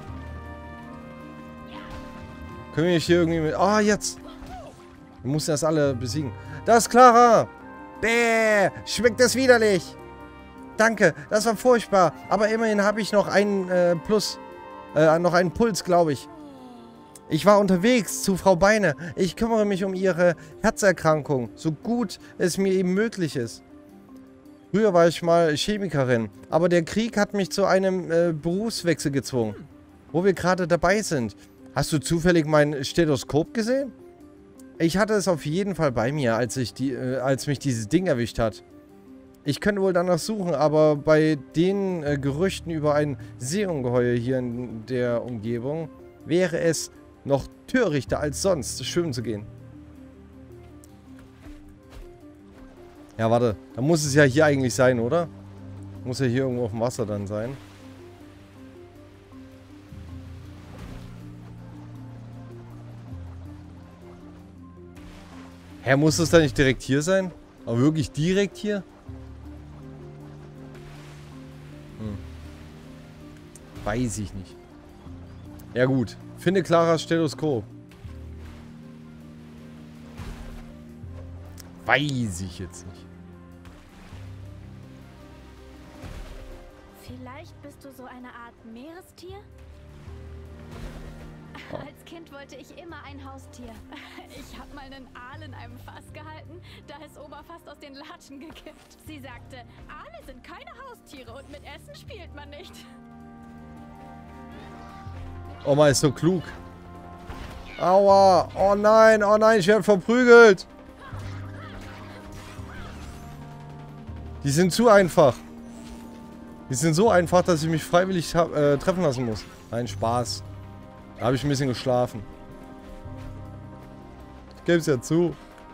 S1: Können wir nicht hier irgendwie mit... Ah, oh, jetzt! Wir müssen das alle besiegen. Das ist Clara! Bäh! Schmeckt das widerlich! Danke, das war furchtbar. Aber immerhin habe ich noch einen äh, Plus. Äh, noch einen Puls, glaube ich. Ich war unterwegs zu Frau Beine. Ich kümmere mich um ihre Herzerkrankung, so gut es mir eben möglich ist. Früher war ich mal Chemikerin, aber der Krieg hat mich zu einem äh, Berufswechsel gezwungen. Wo wir gerade dabei sind. Hast du zufällig mein Stethoskop gesehen? Ich hatte es auf jeden Fall bei mir, als, ich die, äh, als mich dieses Ding erwischt hat. Ich könnte wohl danach suchen, aber bei den äh, Gerüchten über ein Seeungeheuer hier in der Umgebung wäre es noch törichter als sonst, schwimmen zu gehen. Ja, warte. Da muss es ja hier eigentlich sein, oder? Muss ja hier irgendwo auf dem Wasser dann sein. Hä, muss das da nicht direkt hier sein? Aber wirklich direkt hier? Hm. Weiß ich nicht. Ja gut. Finde Claras Stethoskop. Weiß ich jetzt nicht.
S2: Vielleicht bist du so eine Art Meerestier?
S1: Oh.
S2: Als Kind wollte ich immer ein Haustier. Ich habe mal einen Aal in einem Fass gehalten, da ist Oma fast aus den Latschen gekippt. Sie sagte, Aale sind keine Haustiere und mit Essen spielt man nicht.
S1: Oma ist so klug. Aua. Oh nein, oh nein, ich werde verprügelt. Die sind zu einfach. Die sind so einfach, dass ich mich freiwillig äh, treffen lassen muss. Nein, Spaß. Da habe ich ein bisschen geschlafen. Ich gebe es ja zu.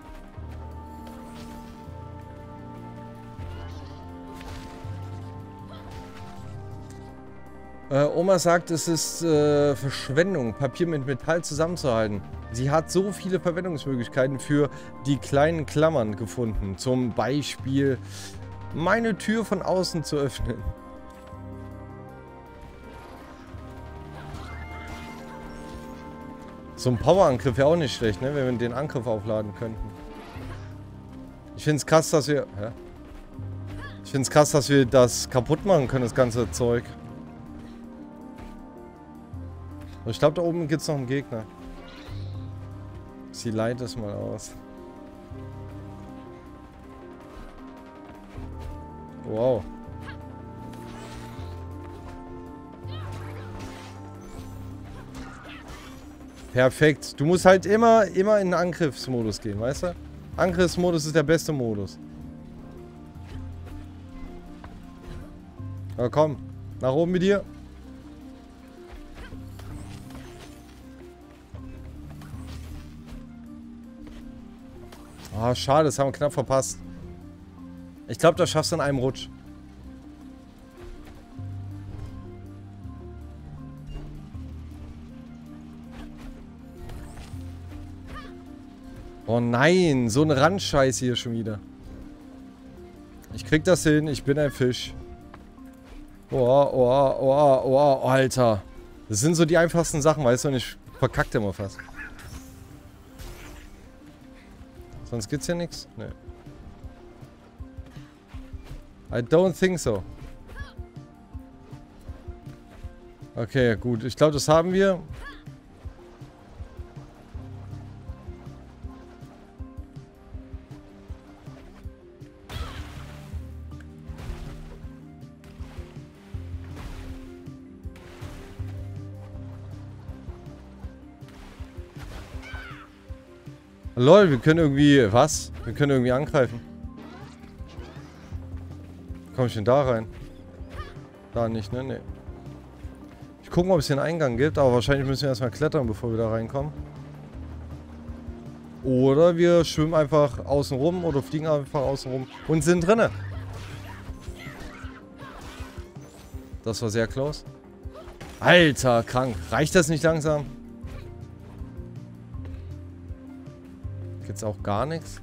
S1: Äh, Oma sagt, es ist äh, Verschwendung, Papier mit Metall zusammenzuhalten. Sie hat so viele Verwendungsmöglichkeiten für die kleinen Klammern gefunden. Zum Beispiel, meine Tür von außen zu öffnen. So ein Powerangriff wäre auch nicht schlecht, ne? Wenn wir den Angriff aufladen könnten. Ich finde es krass, dass wir... Hä? Ich finde es krass, dass wir das kaputt machen können, das ganze Zeug. Ich glaube, da oben gibt es noch einen Gegner. Sie leitet es mal aus. Wow. Perfekt. Du musst halt immer, immer in den Angriffsmodus gehen, weißt du? Angriffsmodus ist der beste Modus. Na komm, nach oben mit dir. Ah, oh, schade, das haben wir knapp verpasst. Ich glaube, das schaffst du in einem Rutsch. Oh nein, so eine Randscheiße hier schon wieder. Ich krieg das hin, ich bin ein Fisch. Oh, oh, oh, oh, Alter. Das sind so die einfachsten Sachen, weißt du, und ich verkacke immer fast. Sonst gibt's hier nichts? Nee. I don't think so. Okay, gut. Ich glaube, das haben wir. Lol, wir können irgendwie... Was? Wir können irgendwie angreifen. Wie komme ich denn da rein? Da nicht, ne? Ne. Ich gucke mal, ob es hier einen Eingang gibt, aber wahrscheinlich müssen wir erstmal klettern, bevor wir da reinkommen. Oder wir schwimmen einfach außen rum oder fliegen einfach außen rum und sind drinne. Das war sehr close. Alter, krank. Reicht das nicht langsam? Jetzt auch gar nichts.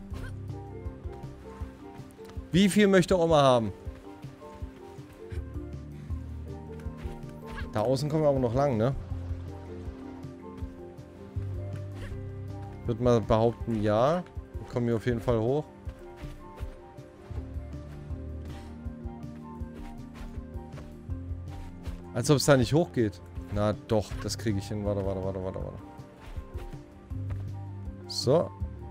S1: Wie viel möchte Oma haben? Da außen kommen wir aber noch lang, ne? Ich würde mal behaupten, ja. Wir kommen hier auf jeden Fall hoch. Als ob es da nicht hochgeht. Na doch, das kriege ich hin. Warte, warte, warte, warte, warte. So.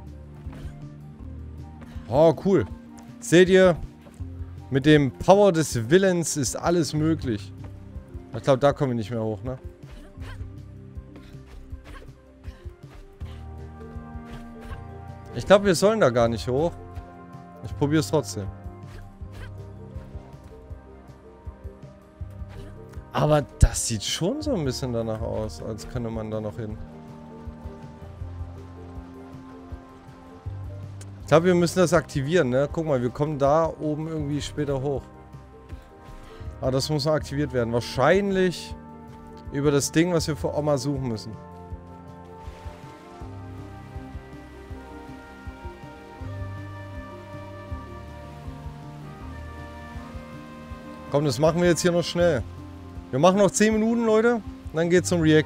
S1: Oh, cool. Seht ihr? Mit dem Power des Willens ist alles möglich. Ich glaube, da kommen wir nicht mehr hoch, ne? Ich glaube, wir sollen da gar nicht hoch. Ich probiere es trotzdem. Aber das sieht schon so ein bisschen danach aus, als könnte man da noch hin. Ich glaube, wir müssen das aktivieren, ne? Guck mal, wir kommen da oben irgendwie später hoch. Aber das muss noch aktiviert werden. Wahrscheinlich über das Ding, was wir für Oma suchen müssen. Komm, das machen wir jetzt hier noch schnell. Wir machen noch zehn Minuten, Leute. Und dann geht's zum React.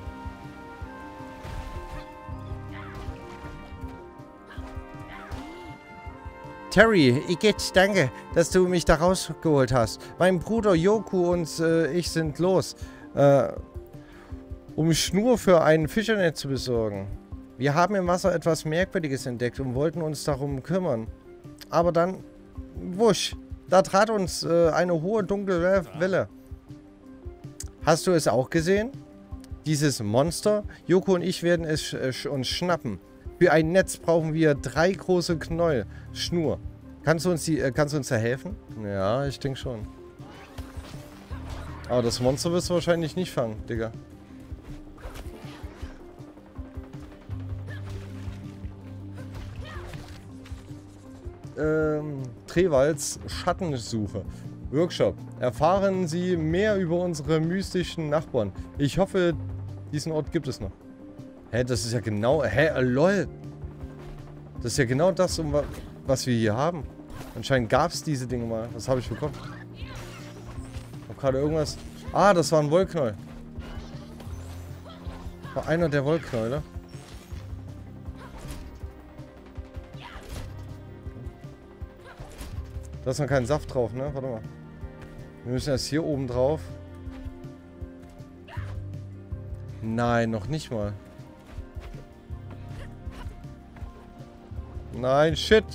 S1: Terry, Igitt, danke, dass du mich da rausgeholt hast. Mein Bruder Yoku und äh, ich sind los, äh, um Schnur für ein Fischernetz zu besorgen. Wir haben im Wasser etwas Merkwürdiges entdeckt und wollten uns darum kümmern. Aber dann, wusch, da trat uns äh, eine hohe dunkle Welle. Hast du es auch gesehen? Dieses Monster? Yoku und ich werden es äh, uns schnappen. Für ein Netz brauchen wir drei große Knäuel. Schnur. Kannst du uns die, äh, kannst du uns da helfen? Ja, ich denke schon. Aber das Monster wirst du wahrscheinlich nicht fangen, Digga. Ähm, Trewalds Schattensuche. Workshop. Erfahren Sie mehr über unsere mystischen Nachbarn. Ich hoffe, diesen Ort gibt es noch. Hä, das ist ja genau... Hä, äh, lol. Das ist ja genau das, um, was wir hier haben. Anscheinend gab es diese Dinge mal. Was habe ich bekommen? Ich habe gerade irgendwas... Ah, das war ein Wollknäuel. War einer der Wollknäule. Da ist noch kein Saft drauf, ne? Warte mal. Wir müssen erst hier oben drauf. Nein, noch nicht mal. Nein, shit.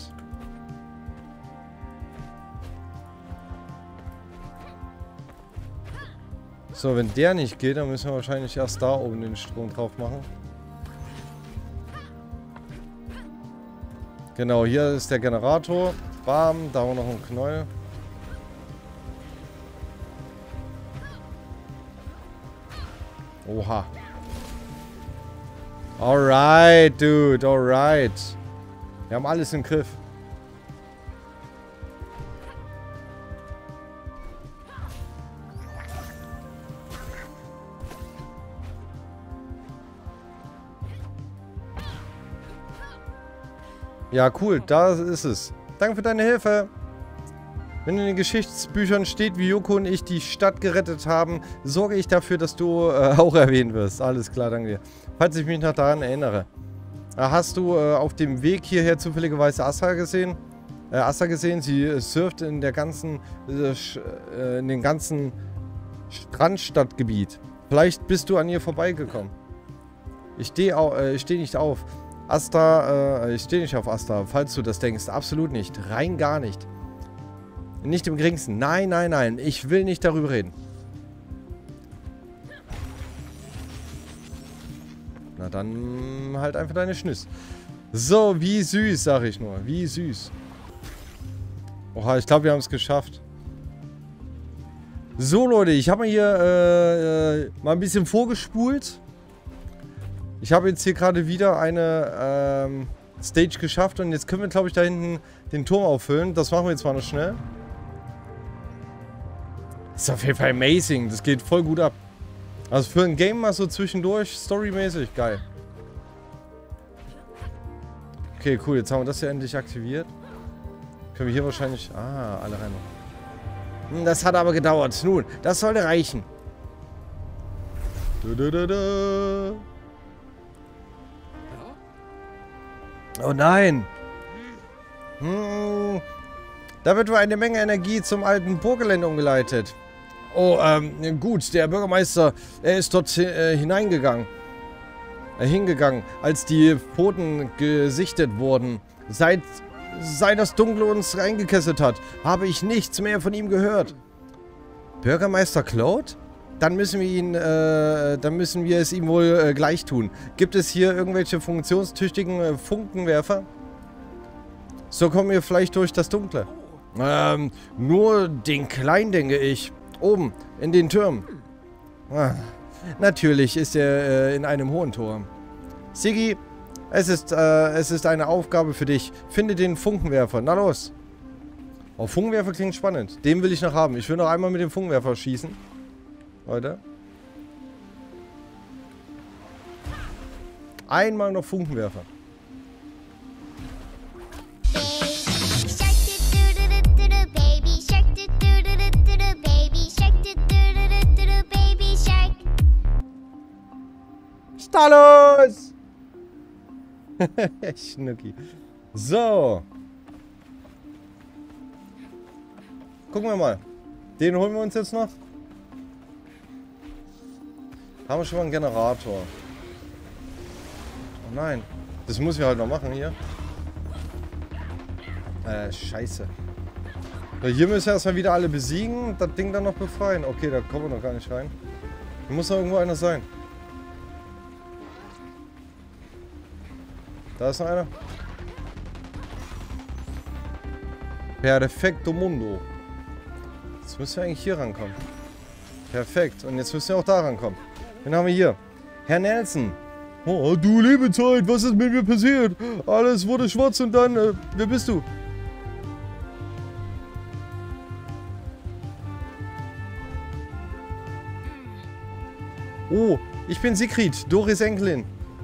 S1: So, wenn der nicht geht, dann müssen wir wahrscheinlich erst da oben den Strom drauf machen. Genau, hier ist der Generator. Bam, da haben wir noch einen Knäuel. Oha. Alright, dude, alright. Wir haben alles im Griff. Ja, cool, da ist es. Danke für deine Hilfe. Wenn in den Geschichtsbüchern steht, wie Yoku und ich die Stadt gerettet haben, sorge ich dafür, dass du äh, auch erwähnt wirst. Alles klar, danke dir. Falls ich mich noch daran erinnere. Äh, hast du äh, auf dem Weg hierher zufälligerweise Asa gesehen? Äh, Asa gesehen, sie äh, surft in der ganzen, äh, äh, in den ganzen Strandstadtgebiet. Vielleicht bist du an ihr vorbeigekommen. Ich stehe äh, steh nicht auf. Asta, äh, ich stehe nicht auf Asta, falls du das denkst. Absolut nicht. Rein gar nicht. Nicht im geringsten. Nein, nein, nein. Ich will nicht darüber reden. Na dann halt einfach deine Schnüss. So, wie süß, sag ich nur. Wie süß. Oha, ich glaube, wir haben es geschafft. So, Leute, ich habe mal hier äh, äh, mal ein bisschen vorgespult. Ich habe jetzt hier gerade wieder eine ähm, Stage geschafft und jetzt können wir, glaube ich, da hinten den Turm auffüllen. Das machen wir jetzt mal noch schnell. Das ist auf jeden Fall amazing. Das geht voll gut ab. Also für ein Game mal so zwischendurch, storymäßig, geil. Okay, cool. Jetzt haben wir das ja endlich aktiviert. Können wir hier wahrscheinlich... Ah, alle rein. Das hat aber gedauert. Nun, das sollte reichen. Da, da, da, da. Oh nein! Hm, da wird wohl eine Menge Energie zum alten Burggelände umgeleitet. Oh, ähm, gut, der Bürgermeister, er ist dort äh, hineingegangen. Äh, hingegangen, als die Pfoten gesichtet wurden. Seit, seit das Dunkle uns reingekesselt hat, habe ich nichts mehr von ihm gehört. Bürgermeister Claude? Dann müssen wir ihn, äh, dann müssen wir es ihm wohl äh, gleich tun. Gibt es hier irgendwelche funktionstüchtigen äh, Funkenwerfer? So kommen wir vielleicht durch das Dunkle. Ähm, nur den kleinen, denke ich. Oben, in den Türmen. Ah, natürlich ist er äh, in einem hohen Turm. Siggi, es ist, äh, es ist eine Aufgabe für dich. Finde den Funkenwerfer. Na los. Oh, Funkenwerfer klingt spannend. Den will ich noch haben. Ich will noch einmal mit dem Funkenwerfer schießen. Leute. Einmal noch Funkenwerfer.
S5: Baby shark, do do do do do, baby shark, do do do do do,
S1: da los? Schnucki. So. Gucken wir mal. Den holen wir uns jetzt noch. Haben wir schon mal einen Generator. Oh nein. Das muss ich halt noch machen hier. Äh, scheiße. So, hier müssen wir erstmal wieder alle besiegen. Das Ding dann noch befreien. Okay, da kommen wir noch gar nicht rein. Hier muss noch irgendwo einer sein. Da ist noch einer. Perfecto Mundo. Jetzt müssen wir eigentlich hier rankommen. Perfekt. Und jetzt müssen wir auch da rankommen. Den haben wir hier. Herr Nelson. Oh, du Lebezeit, was ist mit mir passiert? Alles wurde schwarz und dann, äh, wer bist du? Oh, ich bin Sigrid, Doris Enkelin.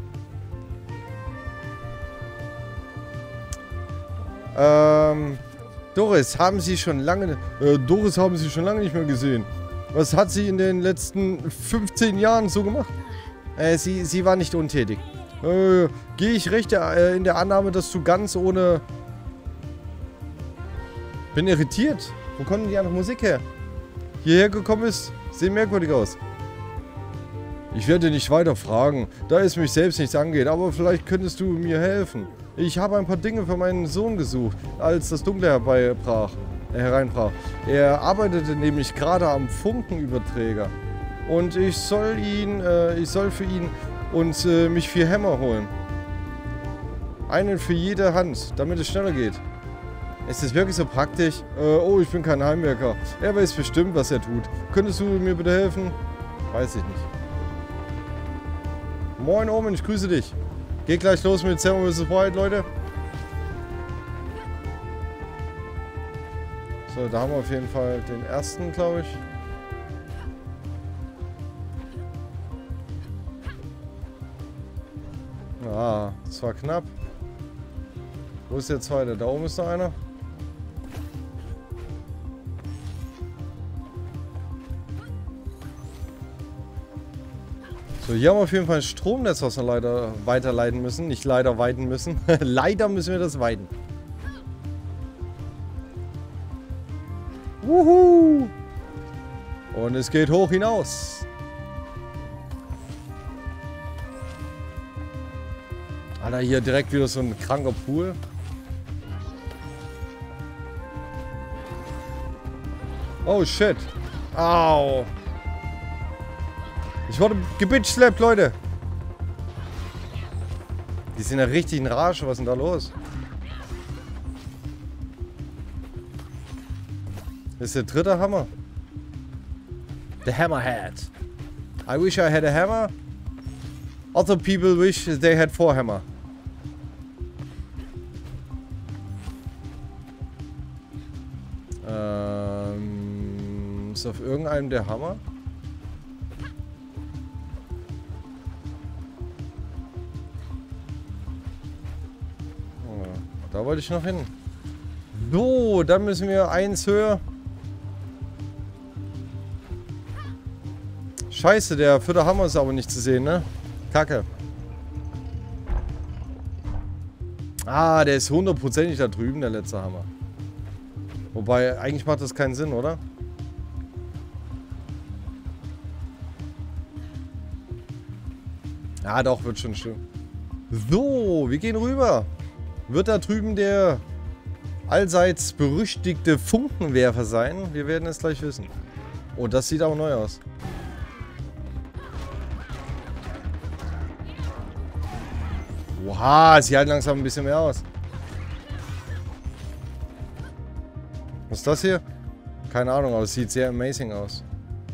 S1: Ähm, Doris, haben Sie schon lange... Äh, Doris haben Sie schon lange nicht mehr gesehen. Was hat sie in den letzten fünfzehn Jahren so gemacht? Äh, sie, sie war nicht untätig. Äh, gehe ich recht äh, in der Annahme, dass du ganz ohne... Bin irritiert. Wo kommt denn die andere Musik her? Hierher gekommen ist, sehen merkwürdig aus. Ich werde nicht weiter fragen, da es mich selbst nichts angeht, aber vielleicht könntest du mir helfen. Ich habe ein paar Dinge für meinen Sohn gesucht, als das Dunkle herbeibrach, äh, hereinbrach. Er arbeitete nämlich gerade am Funkenüberträger. Und ich soll ihn, äh, ich soll für ihn und äh, mich vier Hämmer holen. Einen für jede Hand, damit es schneller geht. Ist das wirklich so praktisch? Äh, oh, ich bin kein Heimwerker. Er weiß bestimmt, was er tut. Könntest du mir bitte helfen? Weiß ich nicht. Moin Omen, ich grüße dich. Geht gleich los mit Samurai versus. Wild, Leute. So, da haben wir auf jeden Fall den ersten, glaube ich. Ah, das war knapp. Wo ist der zweite? Da oben ist noch einer. So, hier haben wir auf jeden Fall ein Stromnetz, was wir leider weiterleiten müssen. Nicht leider weiten müssen. Leider müssen wir das weiten. Wuhu! Und es geht hoch hinaus. Alter, hier direkt wieder so ein kranker Pool. Oh shit. Au. Ich wurde gebitchslappt, Leute. Die sind ja richtig in Rage. Was ist denn da los? Das ist der dritte Hammer. The Hammerhead. I wish I had a hammer. Other people wish they had four hammer. Ähm, ist auf irgendeinem der Hammer? Da wollte ich noch hin. So, dann müssen wir eins höher. Scheiße, der vierte Hammer ist aber nicht zu sehen, ne? Kacke. Ah, der ist hundertprozentig da drüben, der letzte Hammer. Wobei, eigentlich macht das keinen Sinn, oder? Ja, doch, wird schon schön. So, wir gehen rüber. Wird da drüben der allseits berüchtigte Funkenwerfer sein? Wir werden es gleich wissen. Oh, das sieht aber neu aus. Oha, sie halten langsam ein bisschen mehr aus. Was ist das hier? Keine Ahnung, aber es sieht sehr amazing aus.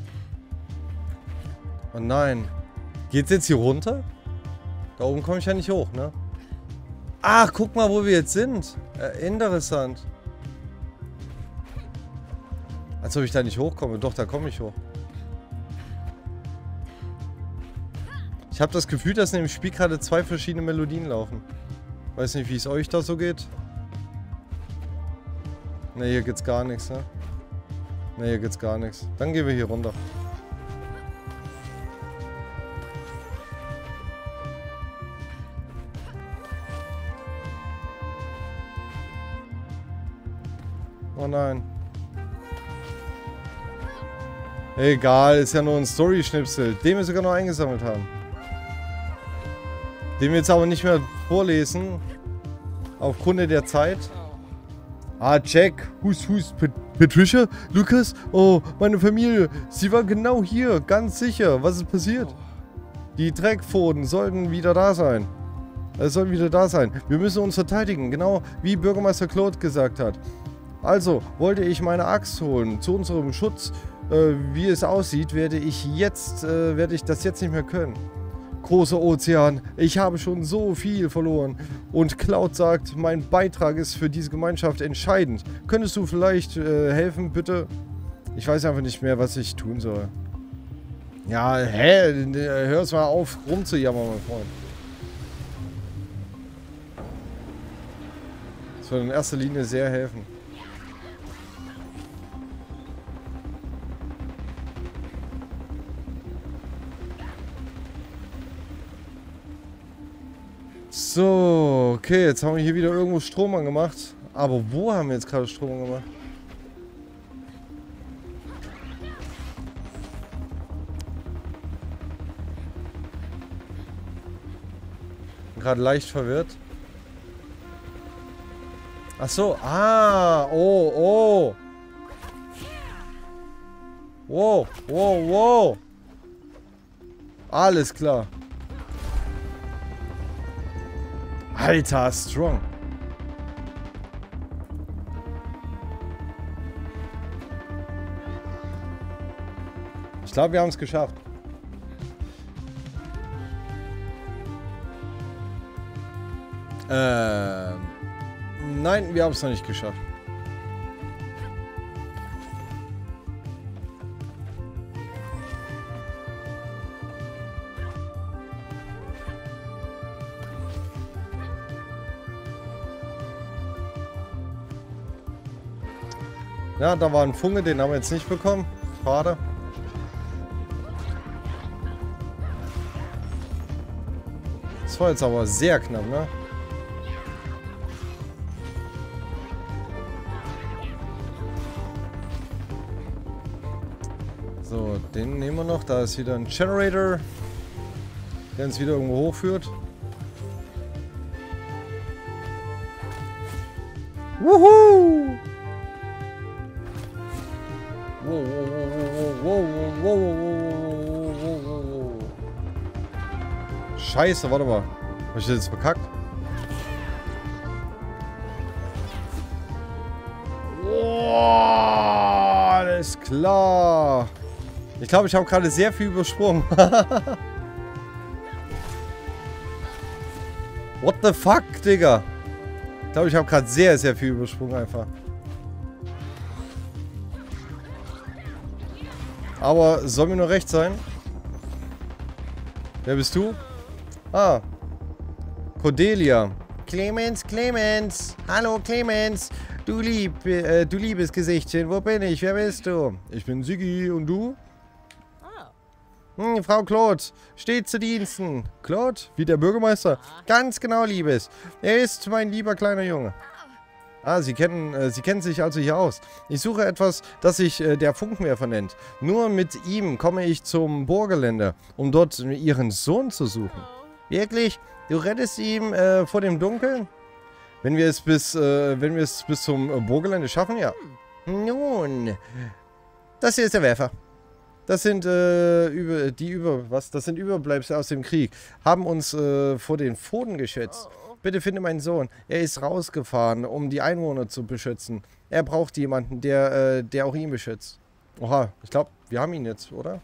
S1: Oh nein. Geht's jetzt hier runter? Da oben komme ich ja nicht hoch, ne? Ach, guck mal, wo wir jetzt sind. Äh, interessant. Als ob ich da nicht hochkomme. Doch, da komme ich hoch. Ich habe das Gefühl, dass in dem Spiel gerade zwei verschiedene Melodien laufen. Weiß nicht, wie es euch da so geht. Ne, hier geht's gar nichts, ne? Ne, hier geht's gar nichts. Dann gehen wir hier runter. Oh nein. Egal, ist ja nur ein Story-Schnipsel, den wir sogar noch eingesammelt haben. Den wir jetzt aber nicht mehr vorlesen. Aufgrund der Zeit. Ah, Jack. Hus, hus. Pat Patricia? Lukas? Oh, meine Familie. Sie war genau hier. Ganz sicher. Was ist passiert? Die Dreckpfoten sollten wieder da sein. Es sollten wieder da sein. Wir müssen uns verteidigen. Genau wie Bürgermeister Claude gesagt hat. Also wollte ich meine Axt holen. Zu unserem Schutz. Äh, wie es aussieht, werde ich jetzt, äh, werde ich das jetzt nicht mehr können. Großer Ozean, ich habe schon so viel verloren. Und Cloud sagt, mein Beitrag ist für diese Gemeinschaft entscheidend. Könntest du vielleicht äh, helfen, bitte? Ich weiß einfach nicht mehr, was ich tun soll. Ja, hä? Hör's mal auf, rumzujammern, mein Freund. Das soll in erster Linie sehr helfen. So, okay, jetzt haben wir hier wieder irgendwo Strom angemacht. Aber wo haben wir jetzt gerade Strom angemacht? Bin gerade leicht verwirrt. Ach so, ah, oh, oh. Wow, wow, wow. Alles klar. Alter, strong. Ich glaube, wir haben es geschafft. Ähm, nein, wir haben es noch nicht geschafft. Ja, da war ein Funke, den haben wir jetzt nicht bekommen. Schade. Das war jetzt aber sehr knapp, ne? So, den nehmen wir noch. Da ist wieder ein Generator, der uns wieder irgendwo hochführt. Wuhu! Wow, wow, wow, wow, wow, wow, wow, wow. Scheiße, warte mal. Hab ich das jetzt verkackt? Oh, alles klar. Ich glaube, ich habe gerade sehr viel übersprungen. What the fuck, Digga? Ich glaube, ich habe gerade sehr, sehr viel übersprungen einfach. Aber soll mir nur recht sein. Wer bist du? Ah. Cordelia. Clemens, Clemens. Hallo, Clemens. Du lieb, äh, du liebes Gesichtchen. Wo bin ich? Wer bist du? Ich bin Siggi. Und du? Hm, Frau Claude. Steht zu Diensten. Claude? Wie der Bürgermeister? Ganz genau, Liebes. Er ist mein lieber kleiner Junge. Ah, Sie kennen, äh, Sie kennen sich also hier aus. Ich suche etwas, das sich äh, der Funkenwerfer nennt. Nur mit ihm komme ich zum Bohrgelände, um dort Ihren Sohn zu suchen. Wirklich? Du rettest ihm äh, vor dem Dunkeln? Wenn wir es bis, äh, wenn wir es bis zum äh, Bohrgelände schaffen, ja. Nun, das hier ist der Werfer. Das sind äh, über die über was? Das sind Überbleibsel aus dem Krieg. Haben uns äh, vor den Pfoten geschützt. Bitte finde meinen Sohn. Er ist rausgefahren, um die Einwohner zu beschützen. Er braucht jemanden, der, äh, der auch ihn beschützt. Oha, ich glaube, wir haben ihn jetzt, oder?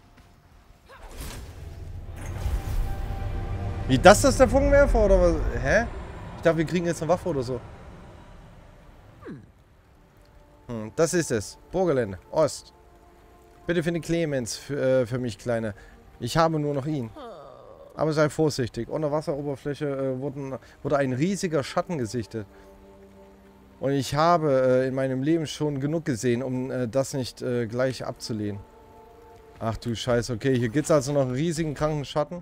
S1: Wie, das ist der Funkenwerfer, oder was? Hä? Ich dachte, wir kriegen jetzt eine Waffe oder so. Hm, das ist es. Bohrgelände. Ost. Bitte finde Clemens für, äh, für mich, Kleine. Ich habe nur noch ihn. Aber sei vorsichtig. Unter Wasseroberfläche äh, wurden, wurde ein riesiger Schatten gesichtet. Und ich habe äh, in meinem Leben schon genug gesehen, um äh, das nicht äh, gleich abzulehnen. Ach du Scheiße. Okay, hier gibt es also noch einen riesigen kranken Schatten.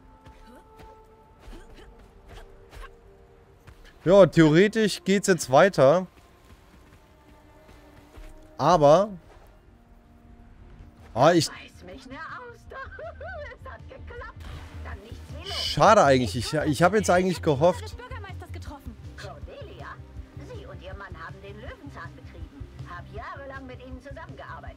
S1: Ja, theoretisch geht es jetzt weiter. Aber... Ah, ich... Schade eigentlich. Ich, ich habe jetzt eigentlich gehofft...
S3: Cordelia, Sie und Ihr Mann haben den Löwenzahn betrieben. Hab jahrelang mit Ihnen zusammengearbeitet.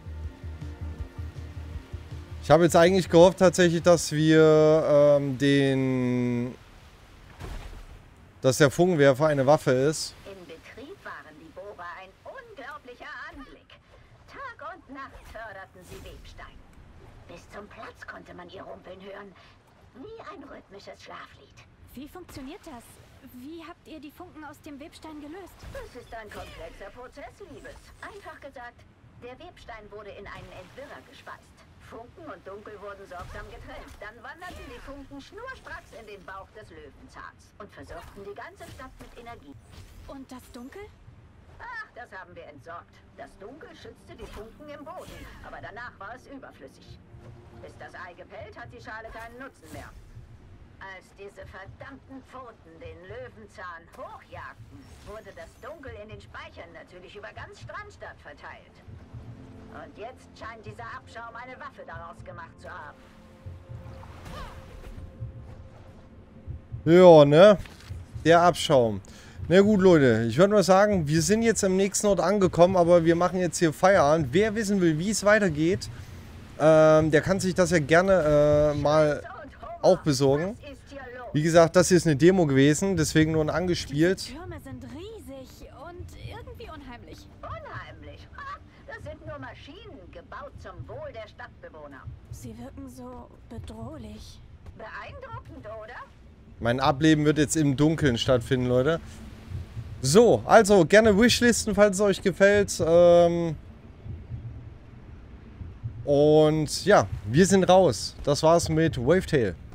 S1: Ich habe jetzt eigentlich gehofft tatsächlich, dass wir ähm, den... dass der Funkenwerfer eine Waffe ist.
S3: In Betrieb waren die Bohrer ein unglaublicher Anblick. Tag und Nacht förderten sie Webstein. Bis zum Platz konnte man ihr rumpeln hören. Wie ein rhythmisches Schlaflied.
S2: Wie funktioniert das? Wie habt ihr die Funken aus dem Webstein gelöst?
S3: Das ist ein komplexer Prozess, Liebes. Einfach gesagt, der Webstein wurde in einen Entwirrer gespeist. Funken und Dunkel wurden sorgsam getrennt. Dann wanderten die Funken schnurstracks in den Bauch des Löwenzahns und versorgten die ganze Stadt mit Energie.
S2: Und das Dunkel?
S3: Ach, das haben wir entsorgt. Das Dunkel schützte die Funken im Boden, aber danach war es überflüssig. Ist das Ei gepellt, hat die Schale keinen Nutzen mehr. Als diese verdammten Pfoten den Löwenzahn hochjagten, wurde das Dunkel in den Speichern natürlich über ganz Strandstadt verteilt. Und jetzt scheint dieser Abschaum eine Waffe daraus gemacht zu haben.
S1: Ja, ne? Der Abschaum. Na gut, Leute. Ich würde mal sagen, wir sind jetzt im nächsten Ort angekommen, aber wir machen jetzt hier Feierabend. Wer wissen will, wie es weitergeht, ähm, der kann sich das ja gerne äh, mal auch besorgen. Wie gesagt, das hier ist eine Demo gewesen, deswegen nur ein angespielt.
S2: Die Türme sind riesig und irgendwie unheimlich.
S3: Unheimlich? Ha, das sind nur Maschinen, gebaut zum Wohl der Stadtbewohner.
S2: Sie wirken so bedrohlich.
S3: Beeindruckend, oder?
S1: Mein Ableben wird jetzt im Dunkeln stattfinden, Leute. So, also gerne Wishlisten, falls es euch gefällt. Ähm Und ja, wir sind raus. Das war's mit Wavetale.